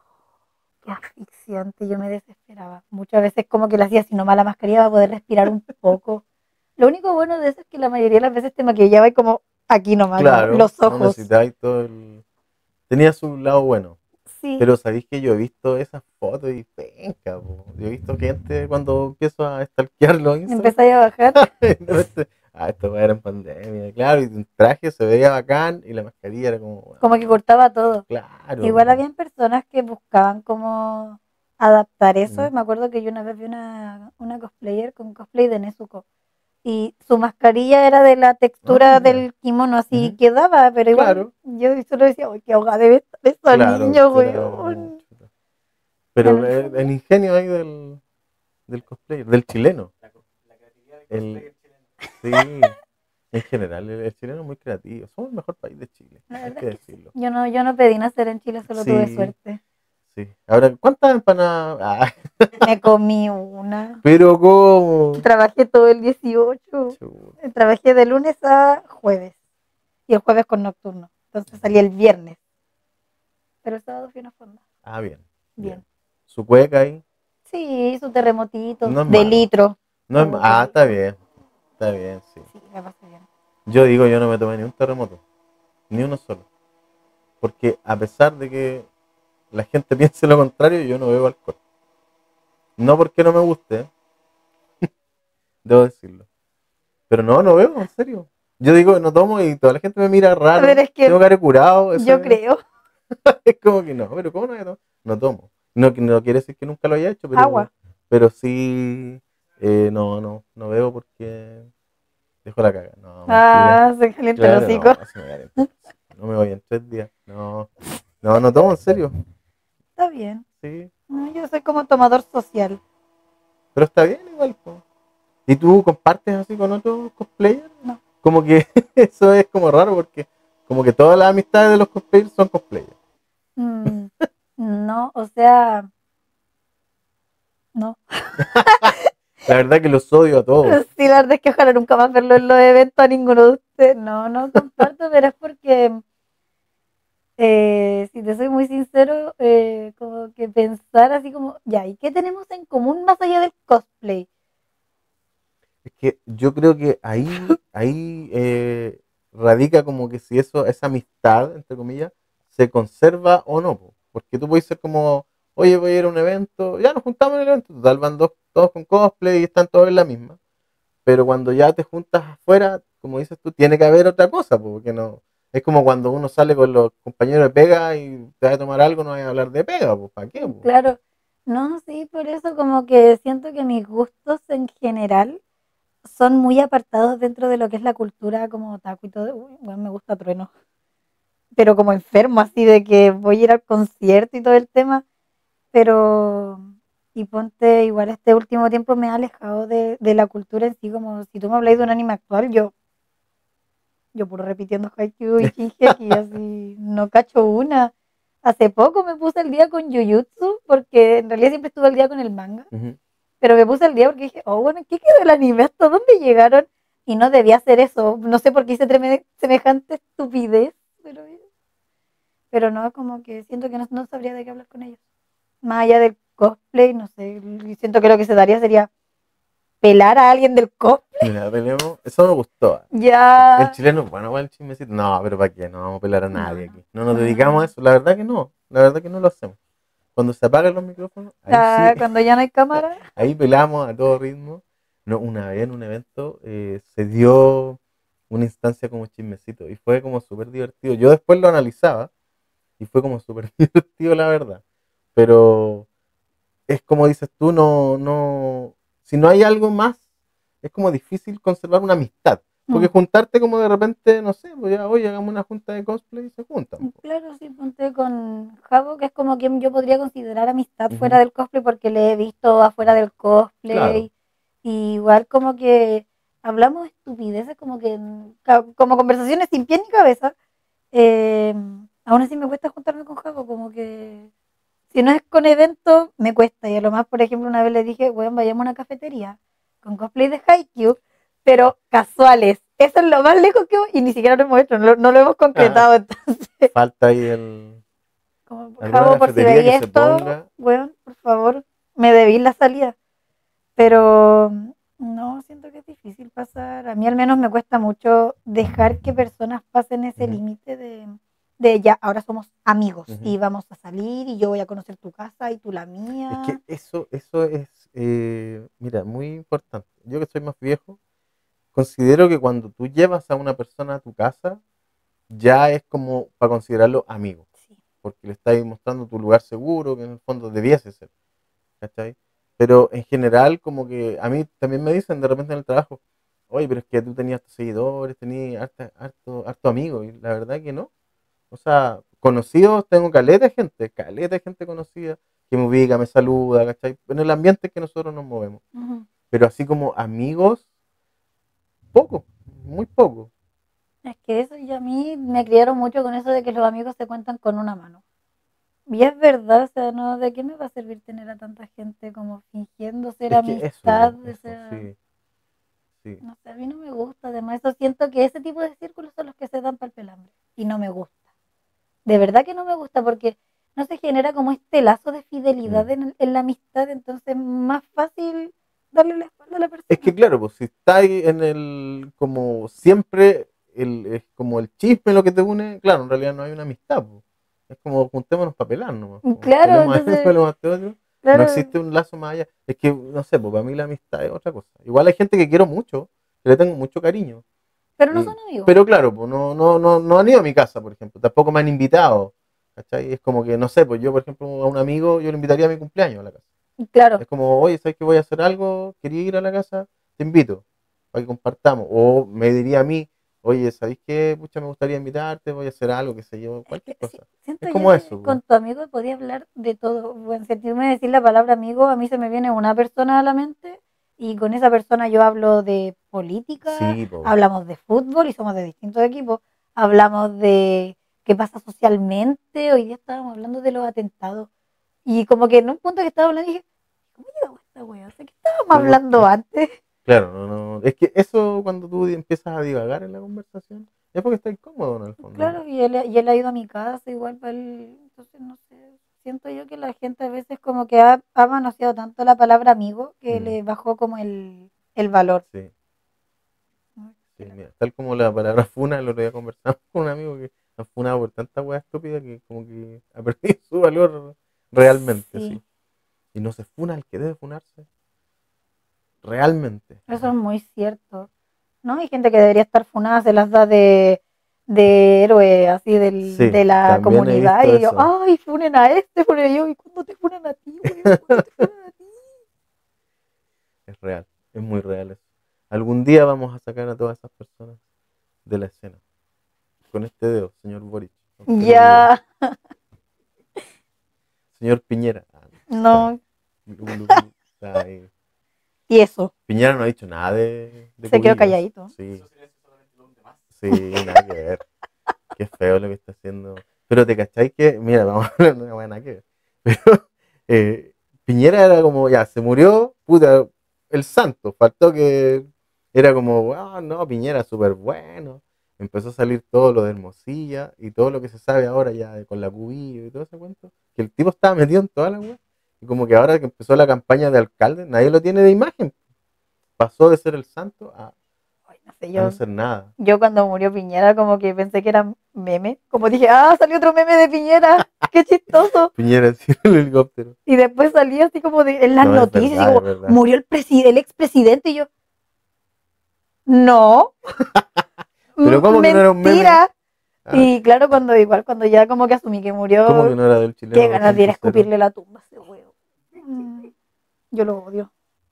Qué asfixiante, yo me desesperaba. Muchas veces como que la hacía así nomás la mascarilla para poder respirar un poco. Lo único bueno de eso es que la mayoría de las veces te maquillaba y como aquí nomás, como Claro, los no ojos. necesitáis todo el... Tenía su lado bueno. Sí, Pero sabéis que yo he visto esas fotos y penca, po. Yo he visto gente cuando empiezo a stalkear los Instagram. empecé a bajar. De repente, ah, esto era en pandemia, claro, y un traje se veía bacán y la mascarilla era como, Como que ah, cortaba todo. claro. Igual habían personas que buscaban como adaptar eso. Mm. Me acuerdo que yo una vez vi una, una cosplayer con cosplay de Nezuko. Y su mascarilla era de la textura Ah, ya. del kimono, así Ujú. quedaba, pero igual Claro, yo solo decía, uy, qué ahogada debe estar esa claro, niña, será, weón. chuta. En Pero el eh, fondo. el ingenio ahí del, del cosplayer, del chileno. El, sí, en general, el, el chileno es muy creativo. Somos el mejor país de Chile, La hay verdad que es que sí. decirlo. Yo no, yo no pedí nacer en Chile, solo tuve Sí, suerte. sí. Ahora, ¿cuántas empanadas? Ah, Me comí una. pero ¿cómo? Trabajé todo el dieciocho. Chuta. Trabajé de lunes a jueves. Y el jueves con nocturno. Entonces salí el viernes. Pero el sábado fui a una fonda. Ah, bien, bien. Bien. Su cueca ahí. Sí, ahí su terremotito No es de malo. litro. No es Oh, ma- qué ah, está rico. bien. Está bien, sí. Sí, me pasa bien. Yo digo, yo no me tomé ni un terremoto. Ni uno solo. Porque a pesar de que la gente piense lo contrario, yo no bebo alcohol. No porque no me guste, debo decirlo. Pero no, no bebo, en serio. Yo digo, no tomo y toda la gente me mira raro. Pero es que Tengo cara de curado. Eso yo es, creo. es como que no, pero ¿cómo no voy a tomar? No tomo. No, que- no quiere decir que nunca lo haya hecho, pero, Agua. pero sí, eh, no, no, no bebo porque dejo la caga. No, mentira. Ah, se calienta el Claro, hocico. no, se me calienta el hocico. No me voy en tres días. No, no, no tomo, en serio. Está bien. Sí, No, yo soy como tomador social. pero está bien igual, po. ¿Y tú compartes así con otros cosplayers? No. Como que eso es como raro porque como que todas las amistades de los cosplayers son cosplayers. Mm, no, o sea, no. La verdad que los odio a todos. Sí, la verdad es que ojalá nunca más verlo en los eventos a ninguno de ustedes. No, no comparto, pero es porque, eh, si te soy muy sincero, eh, como que pensar así como, ya, ¿y qué tenemos en común más allá del cosplay? Es que yo creo que ahí, ahí eh, radica como que si eso, esa amistad, entre comillas, se conserva o no, po. Porque tú puedes ser como, oye, voy a ir a un evento, ya nos juntamos en el evento, total van dos, todos con cosplay y están todos en la misma. Pero cuando ya te juntas afuera, como dices tú, tiene que haber otra cosa, po, porque no, es como cuando uno sale con los compañeros de pega y te vas a tomar algo, no vas a hablar de pega, pues, ¿para qué, po? Claro, no, sí, por eso como que siento que mis gustos en general son muy apartados dentro de lo que es la cultura como otaku y todo. Uy, bueno, me gusta Trueno, pero como enfermo así de que voy a ir al concierto y todo el tema, pero y ponte igual este último tiempo me ha alejado de, de la cultura en sí, como si tú me habláis de un anime actual, yo, yo puro repitiendo Haikyuu y Shingeki, así no cacho una. Hace poco me puse al día con Jujutsu, porque en realidad siempre estuve al día con el manga. Ujú. Pero me puse al día porque dije, oh, bueno, ¿qué quedó el anime? ¿Hasta dónde llegaron? Y no debía hacer eso. No sé por qué hice treme- semejante estupidez, pero, pero no, como que siento que no, no sabría de qué hablar con ellos. Más allá del cosplay, no sé, y siento que lo que se daría sería pelar a alguien del cosplay. Mira, peleamos, eso me gustó. El Ya. chileno, bueno, igual el chismecito. No, pero ¿para qué? No vamos a pelear a No, nadie no, aquí. No nos no, no, dedicamos a no. eso. La verdad que no. La verdad que no lo hacemos. Cuando se apagan los micrófonos, ahí Ah, sí, cuando ya no hay cámara. ahí pelamos a todo ritmo. No, una vez en un evento eh, se dio una instancia como chismecito y fue como súper divertido. Yo después lo analizaba y fue como súper divertido, la verdad. Pero es como dices tú, no, no, si no hay algo más, es como difícil conservar una amistad. Porque Mm. juntarte como de repente, no sé, pues ya, oye, hagamos una junta de cosplay y se juntan, po. Claro, sí, ponte con Javo, que es como quien yo podría considerar amistad Ujú. fuera del cosplay porque le he visto afuera del Claro. cosplay. Y igual como que hablamos estupideces, como que ca- como conversaciones sin pie ni cabeza. Eh, aún así me cuesta juntarme con Javo, como que si no es con eventos, me cuesta. Y a lo más, por ejemplo, una vez le dije, bueno, vayamos a una cafetería con cosplay de Haikyuu, pero casuales. Eso es lo más lejos que voy, y ni siquiera lo hemos hecho, no, lo- no lo hemos concretado. Entonces, Falta ahí el, como, alguna Javo, por si cafetería que veía se esto, ponga. bueno, por favor, me debí la salida. Pero no, siento que es difícil pasar. A mí al menos me cuesta mucho dejar que personas pasen ese Ujú. límite de, de ya, ahora somos amigos Ujú. y vamos a salir y yo voy a conocer tu casa y tú la Es mía. que eso, eso es, eh, mira, muy importante. Yo que soy más viejo, considero que cuando tú llevas a una persona a tu casa, ya es como para considerarlo amigo, Sí. porque le estás mostrando tu lugar seguro, que en el fondo debiese ser, ¿cachai? Pero en general, como que a mí también me dicen de repente en el trabajo, oye, pero es que tú tenías tus seguidores, tenías harta- harto, harto amigo, y la verdad que no. O sea, conocidos, tengo caleta de gente, caleta de gente conocida, que me ubica, me saluda, ¿cachai? En el ambiente que nosotros nos movemos. Ujú. Pero así como amigos, poco, muy poco. Es que eso y a mí me criaron mucho con eso de que los amigos se cuentan con una mano. Y es verdad, o sea, ¿no? ¿De qué me va a servir tener a tanta gente como fingiendo ser Es que eso, amistad? po, O eso, sea, sí, sí. no sé, a mí no me gusta. Además, eso siento que ese tipo de círculos son los que se dan para el pelambre. Y no me gusta. De verdad que no me gusta porque no se genera como este lazo de fidelidad Mm. en, en la amistad, entonces es más fácil darle la espalda a la persona. Es que claro, pues si estáis en el, como siempre, el, es como el chisme lo que te une, claro, en realidad no hay una amistad, pues. Es como juntémonos para pelar nomás, pues. Claro, Pelemos a entonces- este, pelemos a este otro. Claro, No existe un lazo más allá. Es que, no sé, pues para mí la amistad es otra cosa. Igual hay gente que quiero mucho, que le tengo mucho cariño. pero no y- son amigos. Pero claro, pues no, no, no, no han ido a mi casa, por ejemplo. Tampoco me han invitado. ¿Cachai? Es como que, no sé, pues yo, por ejemplo, a un amigo, yo le invitaría a mi cumpleaños a la casa. Claro, Es como, oye, ¿sabes que voy a hacer algo? ¿Quería ir a la casa? Te invito, para que compartamos. O me diría a mí, oye, ¿sabéis qué? Pucha, me gustaría invitarte, voy a hacer algo, qué sé yo, cualquier Sí, cosa. siento Es yo como que eso, con po. tu amigo podía hablar de todo. Bueno, si tú me decís la palabra amigo, a mí se me viene una persona a la mente y con esa persona yo hablo de política, Sí, po. hablamos de fútbol y somos de distintos equipos, hablamos de qué pasa socialmente. Hoy día estábamos hablando de los atentados y como que en un punto que estaba hablando dije, ¿cómo llegamos a esta wea? O sea, ¿qué estábamos Sí, hablando sí. antes? Claro, no, no. Es que eso cuando tú empiezas a divagar en la conversación, es porque estás incómodo en el fondo. Claro, y él, y él ha ido a mi casa igual para él, entonces no sé, siento yo que la gente a veces como que ha, ha manoseado tanto la palabra amigo que Mm. le bajó como el, el valor. Sí, sí, mira, tal como la palabra funa, el otro día conversamos con un amigo que ha funado por tanta weá estúpida que como que ha perdido su valor realmente, Sí. sí. Y no se funa el que debe funarse. Realmente. Eso es muy cierto. ¿No? Hay gente que debería estar funada, se las da de, de héroe, así del, Sí, de la también he comunidad. visto Y yo, eso. ay, funen a este, funen a yo. ¿Y cuándo te funen a ti, güey? ¿Cuándo te funen a ti? Es real, es muy real eso. Algún día vamos a sacar a todas esas personas de la escena. Con este dedo, señor Boric. aunque lo Ya, dude. Señor Piñera. Ah, no, está, lu, lu, lu, está ahí. y eso, Piñera no ha dicho nada de, de se quedó cubillos. calladito. Sí, sí, nada que ver. Qué feo lo que está haciendo. Pero te cacháis que, mira, vamos a hablar de una buena que ver. Pero eh, Piñera era como, ya, se murió, puta, el santo. Faltó que era como, ah, no, Piñera súper bueno. Empezó a salir todo lo de Hermosilla y todo lo que se sabe ahora ya de- con la cubillo y todo ese cuento. Que el tipo estaba metido en toda la web. Y como que ahora que empezó la campaña de alcalde, nadie lo tiene de imagen. Pasó de ser el santo a, Ay, no sé, a yo, no ser nada. yo cuando murió Piñera como que pensé que era meme. Como dije, ah, salió otro meme de Piñera, qué chistoso. Piñera así en el helicóptero. Y después salía así como de, en las No, es noticias, verdad, y como, es verdad. murió el, preside- el expresidente. Y yo, no. Pero ¿cómo que no era un meme? Mentira. Ah, Y claro, cuando igual, cuando ya como que asumí que murió, ¿cómo que no era del chileno? qué ganas de ir a dos punto cero? escupirle la tumba a ese huevo. Mm, Yo lo odio.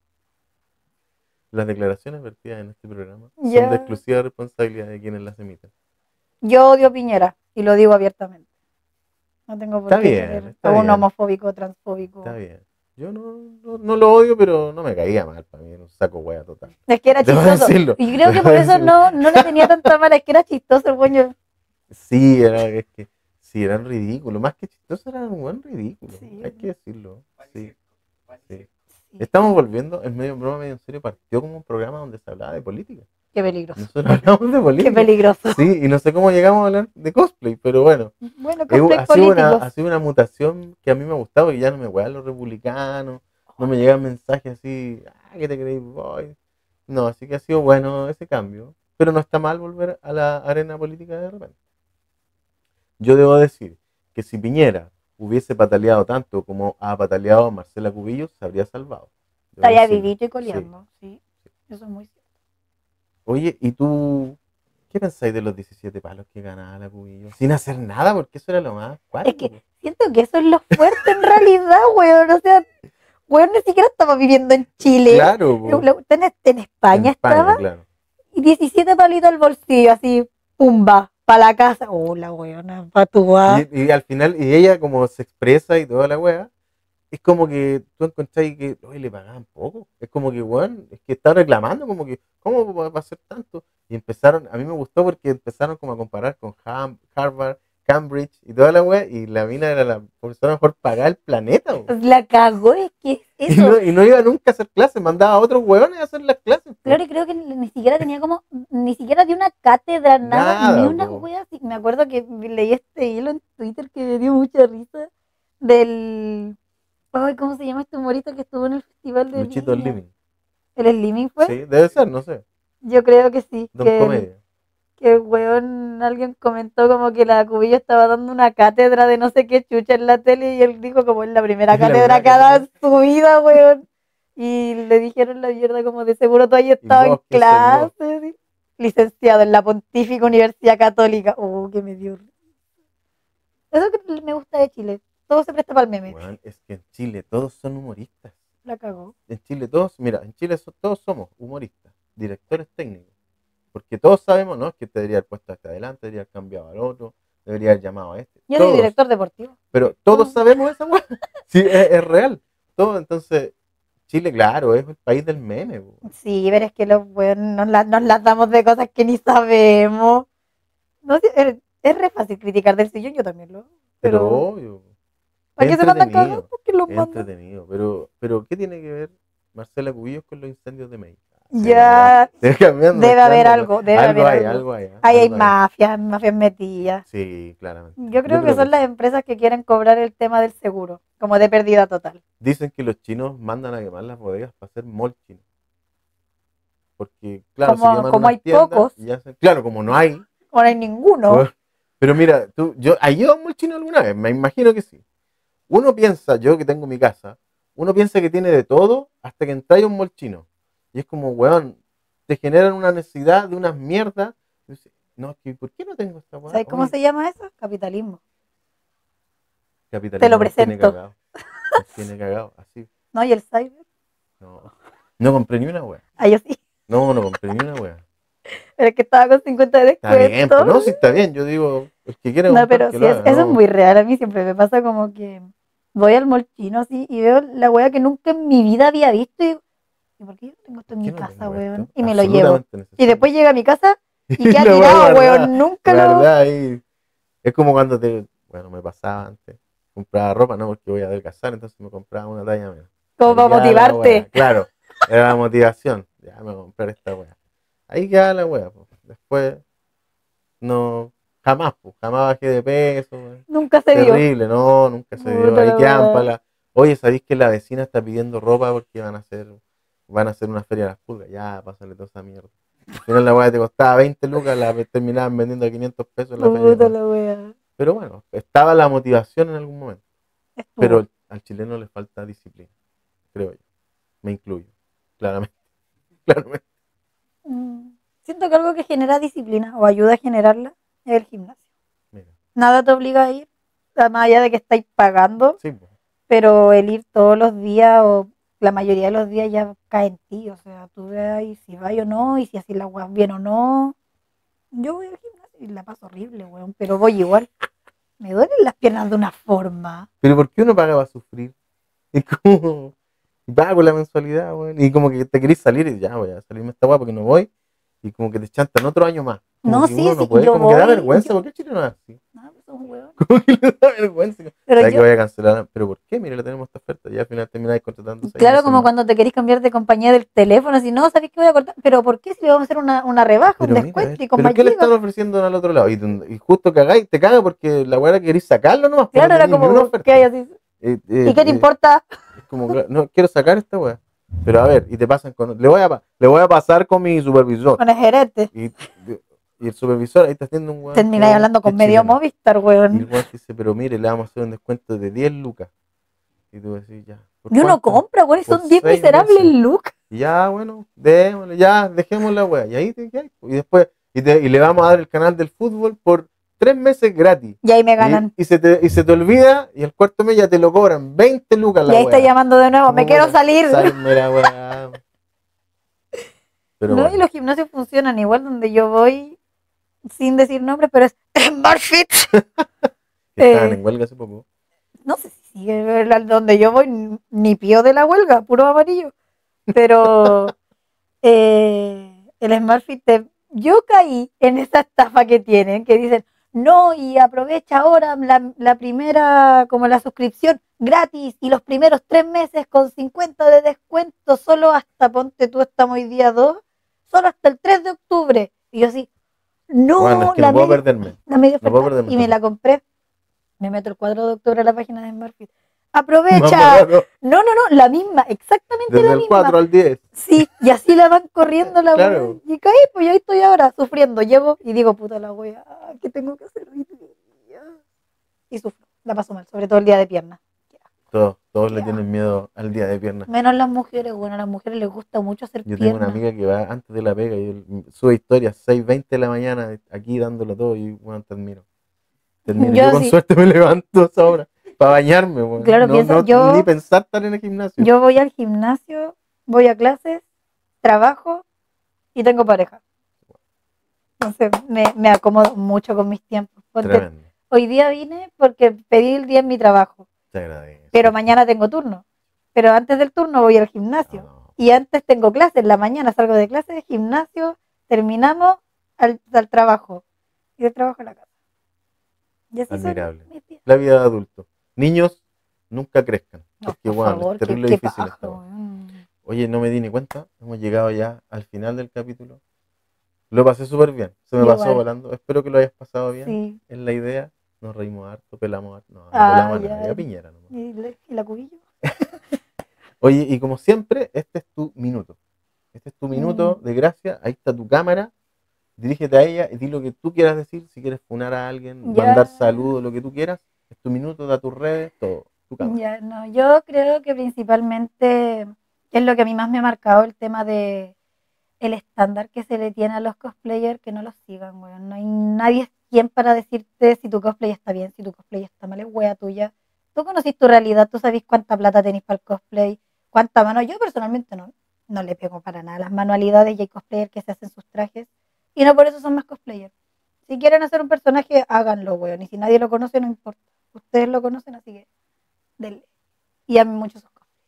Las declaraciones vertidas en este programa Ya. son de exclusiva responsabilidad de quienes las emiten. Yo odio a Piñera y lo digo abiertamente. No tengo por Está qué bien, querer está a un bien. homofóbico, transfóbico. Está bien. Yo no, no, no lo odio, pero no me caía mal para mí, era un saco hueá total. Es que era Debo chistoso. decirlo, Y creo que debo por eso decirlo. no, no le tenía tanta mala, es que era chistoso el güey. Sí, era, es que, sí, eran ridículos. Más que chistosos, eran un buen ridículo. Sí. Hay que decirlo. Sí, sí. Estamos volviendo, en medio en broma, medio en serio, partió como un programa donde se hablaba de política. Qué peligroso. Nosotros hablamos de política. Qué peligroso. Sí, y no sé cómo llegamos a hablar de cosplay, pero bueno. Bueno, Es- cosplay ha, sido una, políticos. ha sido una mutación que a mí me ha gustado y ya no me wean los republicanos, no me llegan mensajes así, ah, ¿qué te creéis, boy? No, así que ha sido bueno ese cambio, pero no está mal volver a la arena política de repente. Yo debo decir que si Piñera hubiese pataleado tanto como ha pataleado Marcela Cubillos, se habría salvado. Debo Estaría decirlo. vivito y Sí. coleando. Sí. Eso es muy cierto. Oye, ¿y tú qué pensáis de los diecisiete palos que ganaba la Cubillos? Sin hacer nada, porque eso era lo más cuático. Es que siento que eso es lo fuerte en realidad, weón. O sea, weón ni siquiera estaba viviendo en Chile. Claro, po. Lo- lo- En, en España En estaba claro. y diecisiete palitos al bolsillo, así, pumba, para la casa. Oh, la weona, patúa. Y, y al final, y ella como se expresa y toda la wea, es como que tú encontrás que hoy le pagaban poco. Es como que, weón, es que está reclamando, como que, ¿cómo va va a ser tanto? Y empezaron, a mí me gustó porque empezaron como a comparar con Ham- Harvard, Cambridge y toda la wea, y la mina era la profesora mejor pagada del planeta, weón. La cagó, es que Y eso. no, y no iba nunca a hacer clases, mandaba a otros weones a hacer las clases. po. Claro, y creo que ni ni siquiera tenía como, ni siquiera de una cátedra, nada, Nada, ni una po. wea así. Me acuerdo que leí este hilo en Twitter que me dio mucha risa, del... Ay, ¿cómo se llama este humorista que estuvo en el festival de Luchito Viña? Living. ¿El Slimming fue? Sí, debe ser, no sé. Yo creo que sí. Don que el- Comedia. que el weón, alguien comentó como que la Cubillo estaba dando una cátedra de no sé qué chucha en la tele y él dijo como es la primera Es la cátedra primera que ha dado en cátedra. su vida, weón. Y le dijeron la mierda como de seguro todavía estaba en vos, ¿quién sos vos? clase, así. Licenciado en la Pontífica Universidad Católica. Oh, que me dio. Eso que me gusta de Chile. Todo se presta para el meme. Weón, es que en Chile todos son humoristas. La cagó. En Chile todos, mira, en Chile so- todos somos humoristas, directores técnicos. Porque todos sabemos, ¿no? Que te debería haber puesto hasta adelante, debería haber cambiado al otro, debería haber llamado a este. Yo soy Todos. director deportivo. Pero todos sabemos esa weá. Sí, es, es real. Todo, entonces, Chile, claro, es el país del meme. po. Sí, pero es que los weones nos, la- nos las damos de cosas que ni sabemos. No sé, es, es re fácil criticar del sillón, yo también lo. Pero, Pero, obvio, ¿para es qué se mandan entretenido, cagados? Porque los es mandan. entretenido. Pero, pero, ¿qué tiene que ver Marcela Cubillos con los incendios de México? Ya, Estoy cambiando, debe haber mezclando, algo, debe algo haber hay, algo. algo hay. ¿eh? ahí hay Algo hay. mafias, mafias metidas. Sí, claramente. Yo creo que son las empresas que quieren cobrar el tema del seguro, como de pérdida total. Dicen que los chinos mandan a quemar las bodegas para hacer mall chino. Porque, claro, Como- se queman como unas hay tiendas pocos. y hacen- claro, como no hay. O no hay ninguno. pues, pero mira, tú, yo, ¿has ido a un mall chino alguna vez? Me imagino que sí. Uno piensa, yo que tengo mi casa, uno piensa que tiene de todo hasta que entra a un mall chino. Y es como, weón, te generan una necesidad de unas mierdas. Y dices, no, es que, ¿por qué no tengo esta weá? ¿Sabes cómo Oye, se llama eso? Capitalismo. capitalismo te lo nos tiene presento. cagado. Nos tiene cagado, así. ¿No? Y el cyber. No, no compré ni una weá. Ah, yo sí. No, no compré ni una weá. Pero es que estaba con cincuenta de Está bien, descuento. pues no, sí está bien. Yo digo, el que quiere No, comprar, pero que sí, lo es- haga, eso es no. muy real. A mí siempre me pasa como que voy al mall chino así y veo la wea que nunca en mi vida había visto y digo, ¿y por qué yo no tengo esto en mi ¿Qué no casa, tengo weón? esto? Y me lo llevo. Absolutamente Y necesario. después llega a mi casa y queda lo voy a tirado, guardar, weón. Nunca lo... ¿verdad? Ahí, es como cuando te, bueno, me pasaba antes, compraba ropa, no, porque voy a adelgazar, entonces me compraba una talla menos. Como Ahí para queda la motivarte. wea, claro, era la motivación, ya me voy a comprar esta wea. Ahí queda la wea, pues. Después, no, jamás, pues, jamás bajé de peso, wea. Nunca se dio. Terrible, no, nunca se dio. Puta Ahí la quedan wea. para la... Oye, ¿sabéis que la vecina está pidiendo ropa porque van a hacer, van a hacer una feria de las pulgas? Ya, pásale toda esa mierda. Al final la weá te costaba veinte lucas, la terminaban vendiendo a quinientos pesos en la feria. Puta la wea. Pero bueno, estaba la motivación en algún momento. Estuvo. Pero al chileno le falta disciplina, creo yo. Me incluyo, claramente. claramente. Mm, Siento que algo que genera disciplina o ayuda a generarla es el gimnasio. Mira, Nada te obliga a ir, más allá de que estáis pagando, sí, pues. pero el ir todos los días o la mayoría de los días ya cae en ti. O sea, tú ves ahí si vas o no, y si así la weas bien o no. Yo voy al gimnasio y la paso horrible, weón, pero voy igual. Me duelen las piernas de una forma. Pero ¿por qué uno paga para sufrir? Es como, y pago la mensualidad, weón. Y como que te querés salir y ya voy a salirme esta weá porque no voy. Y como que te chantan otro año más. Como No, que sí, uno no sí, puede, yo como que da voy, vergüenza. yo- ¿Por qué el chileno es así? No, pues son weón. Como que le da vergüenza. Pero ¿Sabes que yo- voy a cancelar? ¿Pero por qué? Mira, le tenemos esta oferta. Y al final termináis contratando seis Claro, meses como más. cuando te querés cambiar de compañía del teléfono, si no, ¿sabés que voy a cortar? ¿Pero por qué si le vamos a hacer una, una rebaja, Pero un mira, descuento ¿ves? y con ¿Pero más qué le gigas? están ofreciendo al otro lado? Y, tú- y justo cagáis, te caga porque la weá queréis sacarlo nomás. Claro, no era tenéis ni una como oferta. que hay así. Eh, eh, ¿Y qué te eh, importa? Es como, claro, no, quiero sacar esta weá. Pero a ver, y te pasan con. Le voy a, pa- le voy a pasar con mi supervisor. Con el gerente. Y, y el supervisor ahí está haciendo un weón. Termináis que- hablando que con es medio chileno. Movistar, Y el weón. weón te dice, pero mire, le vamos a hacer un descuento de diez lucas. Y tú decís, ya. ¿por Y uno cuánto? compra, weón, y Por son diez seis miserables meses. look. Y ya, bueno, démosle, ya, dejemos la weá. Y ahí te quedas. Y después, y, te- y le vamos a dar el canal del fútbol por tres meses gratis. Y ahí me ganan. Y, y se te, y se te olvida, y el cuarto mes ya te lo cobran veinte lucas Y, la ahí weá. está llamando de nuevo, me Como, quiero weón, salir. sálme la weá. Pero No, bueno. y los gimnasios funcionan igual donde yo voy, sin decir nombres, pero es Barfit. Estaban eh, en huelga hace poco. No sé si sigue la- donde yo voy, n- ni pío de la huelga, puro amarillo. Pero eh, el SmartFit, te- yo caí en esa estafa que tienen, que dicen, no, y aprovecha ahora la, la primera, como la suscripción gratis, y los primeros tres meses con cincuenta de descuento, solo hasta, ponte tú, estamos hoy día dos, solo hasta el tres de octubre. Y yo así, no, Bueno, es que la no puedo media- perderme. la media no puedo oferta, perderme y me esta la compré. Me meto el cuatro de octubre a la página de SmartFit. ¡Aprovecha! Vamos, No, no, no, la misma, exactamente desde la el misma. cuatro al diez. Sí, y así la van corriendo la Claro. wea. Y caí, pues ahí estoy ahora sufriendo. Llego y digo, puta la wea, ¿qué tengo que hacer hoy día? Y sufro, la paso mal, sobre todo el día de pierna. Todos, todos le Ya. tienen miedo al día de piernas. Menos las mujeres, bueno, a las mujeres les gusta mucho hacer Yo pierna. tengo una amiga que va antes de la pega y él sube historias seis veinte de la mañana aquí dándolo todo y bueno, te admiro. Te admiro. Yo, Yo con sí. suerte me levanto a esa hora para bañarme, bueno. Claro, no, piensa, no, yo- ni pensar estar en el gimnasio. Yo voy al gimnasio, voy a clases, trabajo y tengo pareja. Entonces me, me acomodo mucho con mis tiempos. Porque Tremendo. hoy día vine porque pedí el día en mi trabajo, Te agradezco. pero mañana tengo turno. Pero antes del turno voy al gimnasio. No, no. Y antes tengo clases, en la mañana salgo de clases, gimnasio, terminamos al, al trabajo. Y del trabajo a la casa. Y así son Admirable. mis días. La vida de adulto. Niños, nunca crezcan. No, Porque, por bueno, favor, es qué, terrible qué difícil paja, esta weá. weón. Oye, no me di ni cuenta. Hemos llegado ya al final del capítulo. Lo pasé súper bien. Se me Igual. pasó volando. Espero que lo hayas pasado bien. Sí. Es la idea. Nos reímos harto, pelamos harto. No, no Ah, pelamos a ya. nadie, a Piñera nomás. ¿Y, le- y la cubillo? Oye, y como siempre, este es tu minuto. Este es tu minuto Mm. de gracia. Ahí está tu cámara. Dirígete a ella y di lo que tú quieras decir. Si quieres funar a alguien, Ya. mandar saludos, lo que tú quieras. Es tu minuto, da tus redes, todo. Tu cámara. Ya, no, yo creo que principalmente es lo que a mí más me ha marcado el tema de el estándar que se le tiene a los cosplayers, que no los sigan, weón. No hay nadie quien para decirte si tu cosplay está bien, si tu cosplay está mal, es wea tuya. Tú conocís tu realidad, tú sabés cuánta plata tenés para el cosplay, cuánta mano. Yo personalmente no, no le pego para nada a las manualidades y hay cosplayers que se hacen sus trajes y no por eso son más cosplayers. Si quieren hacer un personaje, háganlo, weón. Y si nadie lo conoce, no importa. Ustedes lo conocen, así que denle. Y amen mucho sus cosplays.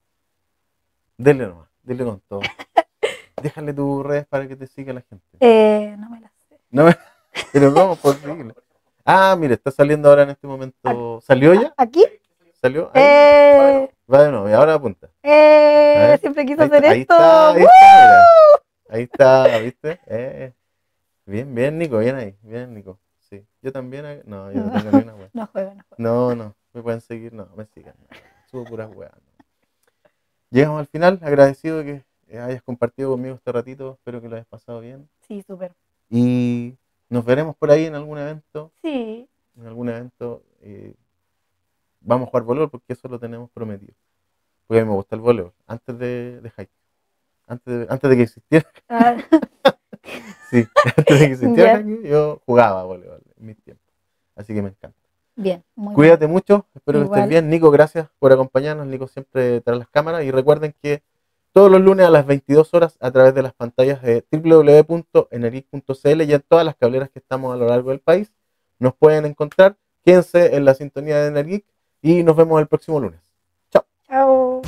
Dele nomás, dele con todo. Déjale tus redes para que te siga la gente. Eh, no me las sé. No me... Pero ¿cómo es posible? Ah, mire, está saliendo ahora en este momento. ¿Salió ya? ¿Aquí? ¿Salió? Ahí. Eh, Va de nuevo, y ahora apunta. eh, A ver, siempre quise Ahí hacer está, ahí esto. está, ahí ¡Woo! está, mira. Ahí está, ¿viste? Eh, bien, bien, Nico, bien ahí, bien, Nico. Sí, yo también, eh, no, yo no tengo ni una wea. No juego, no juego. No, no, me pueden seguir, no, me sigan. No, subo puras weas. No. Llegamos al final, agradecido de que eh, hayas compartido conmigo este ratito, espero que lo hayas pasado bien. Sí, súper. Y nos veremos por ahí en algún evento, Sí. en algún evento. eh, vamos a jugar voleibol porque eso lo tenemos prometido. Porque a mí me gusta el voleibol, antes de, de Haikyuu. Antes de, antes de que existiera, Ah, sí, antes de que existiera Ya. Haikyuu, yo jugaba voleibol en mis tiempos. Así que me encanta. bien, muy Cuídate mucho, espero que Igual. estés bien. Nico, gracias por acompañarnos. Nico siempre trae las cámaras. Y recuerden que todos los lunes a las veintidós horas a través de las pantallas de doble u doble u doble u punto energetic punto c l y en todas las cableras que estamos a lo largo del país nos pueden encontrar. Quédense en la sintonía de Energeek y nos vemos el próximo lunes. Chao. Chao.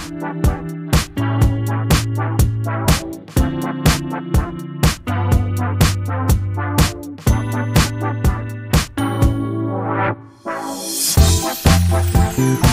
Thank you.